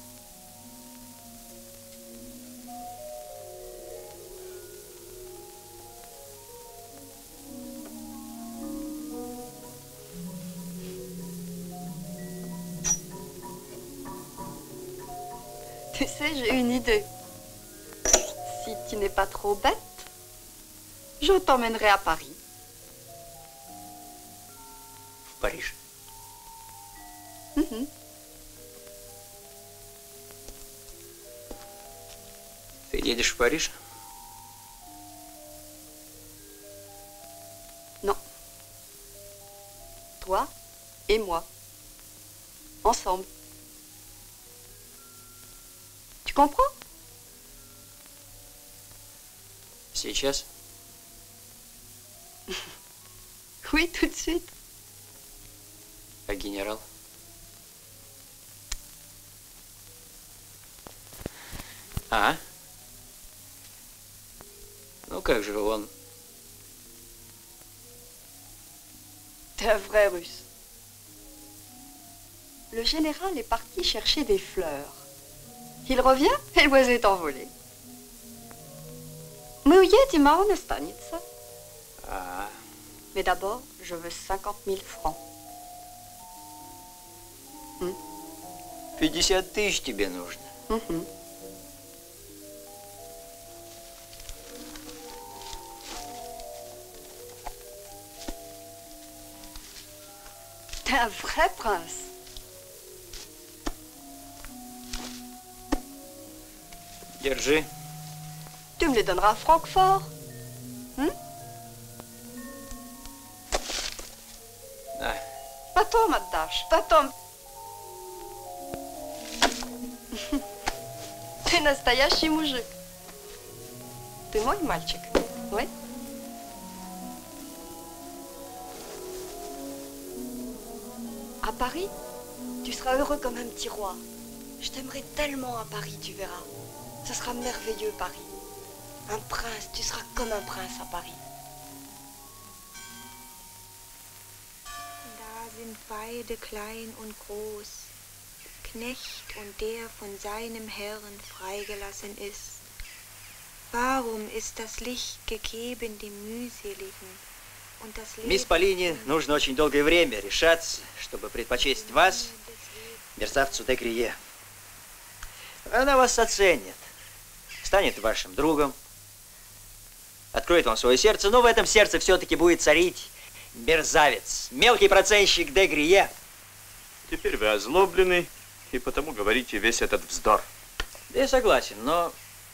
Tu sais, j'ai une idée. Si tu n'es pas trop bête, je t'emmènerai à Paris. В Париж. Mhm. Ты едешь в Париж? Non. Toi et moi. Ensemble. Tu comprends? Сейчас? Oui, tout de suite. А генерал? А? Ну как же он? T'es un vrai russe. Le général est parti chercher des fleurs. Il revient, et l'oiseau est envolé. Мы уедем, а он останется. А. Mais d'abord, je veux cinquante mille francs. пятьдесят тысяч тебе нужно. Угу. T'es un vrai prince. Держи. Tu me les donneras à Francfort. Hum? Да. Потом отдашь, потом. Ты настоящий мужик. Ты мой мальчик, oui? À Paris, tu seras heureux comme un petit roi. Je t'aimerai tellement à Paris, tu verras. Ce sera merveilleux, Paris. Un prince, tu seras comme un prince à Paris. Da sind beide klein und groß, Knecht und der von seinem Herrn freigelassen ist. Warum ist das Licht gegeben dem Mühseligen und das Leben... Мисс Полине нужно очень долгое время решаться, чтобы предпочесть вас, мерзавцу де Грие. Она вас оценит, станет вашим другом, откроет вам свое сердце, но в этом сердце все-таки будет царить мерзавец, мелкий процентщик де Грие. Теперь вы озлоблены, и потому говорите весь этот вздор. Да я согласен, но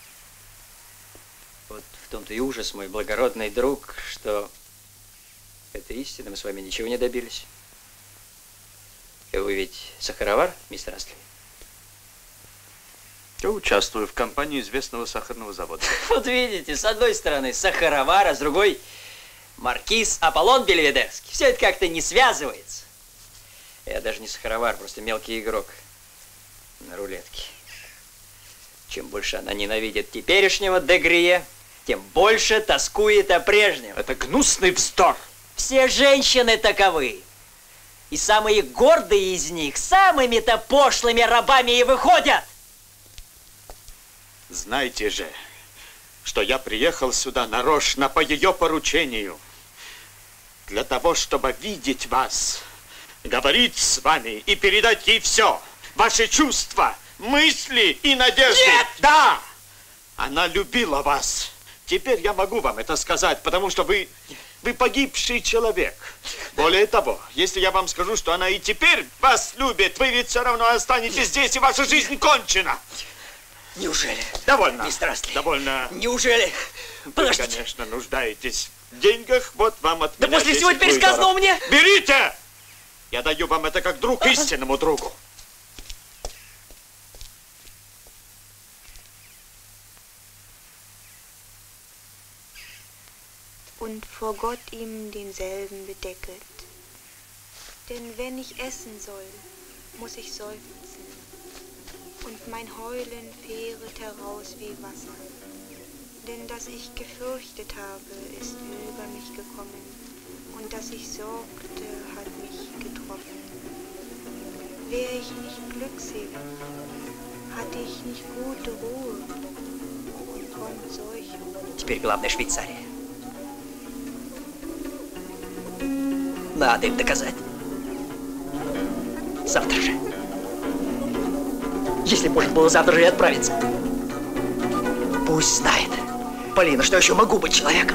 вот в том-то и ужас, мой благородный друг, что это истина, мы с вами ничего не добились. И вы ведь сахаровар, мистер Астли? Я участвую в компании известного сахарного завода. Вот видите, с одной стороны сахаровар, а с другой маркиз Аполлон Бельведерский. Все это как-то не связывается. Я даже не сахаровар, просто мелкий игрок на рулетке. Чем больше она ненавидит теперешнего де Грие, тем больше тоскует о прежнем. Это гнусный вздор. Все женщины таковы. И самые гордые из них самыми-то пошлыми рабами и выходят. Знаете же, что я приехал сюда нарочно по ее поручению. Для того, чтобы видеть вас, говорить с вами и передать ей все. Ваши чувства, мысли и надежды. Нет! Да! Она любила вас. Теперь я могу вам это сказать, потому что вы, вы погибший человек. Более того, если я вам скажу, что она и теперь вас любит, вы ведь все равно останетесь здесь, и ваша жизнь кончена. Неужели? Довольно. Мистер Астли. Довольно. Неужели? Вы, Подождите. конечно, нуждаетесь в деньгах, вот вам от Да меня после всего десять теперь сказанного мне... Берите! Я даю вам это как друг истинному другу. Und vor Gott ihm denselben bedecket. Denn wenn ich essen soll, muss ich seufzen, und mein Heulen fähret heraus wie Wasser. Denn dass ich gefürchtet habe, ist über mich gekommen, und dass ich sorgte, hat mich getroffen. Wär ich nicht glückselig, hatte ich nicht gute Ruhe, und kommt solch... Теперь главное Швейцария. Надо им доказать. Завтра же. Если можно было завтра же и отправиться. Пусть знает Полина, что я еще могу быть человеком.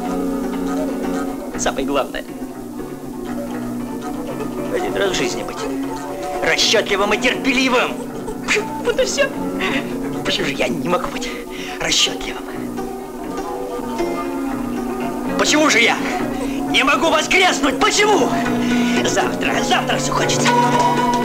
Самое главное. Один раз в жизни быть расчетливым и терпеливым. Вот и все. Почему же я не могу быть расчетливым? Почему же я не могу воскреснуть? Почему? Завтра, завтра все кончится.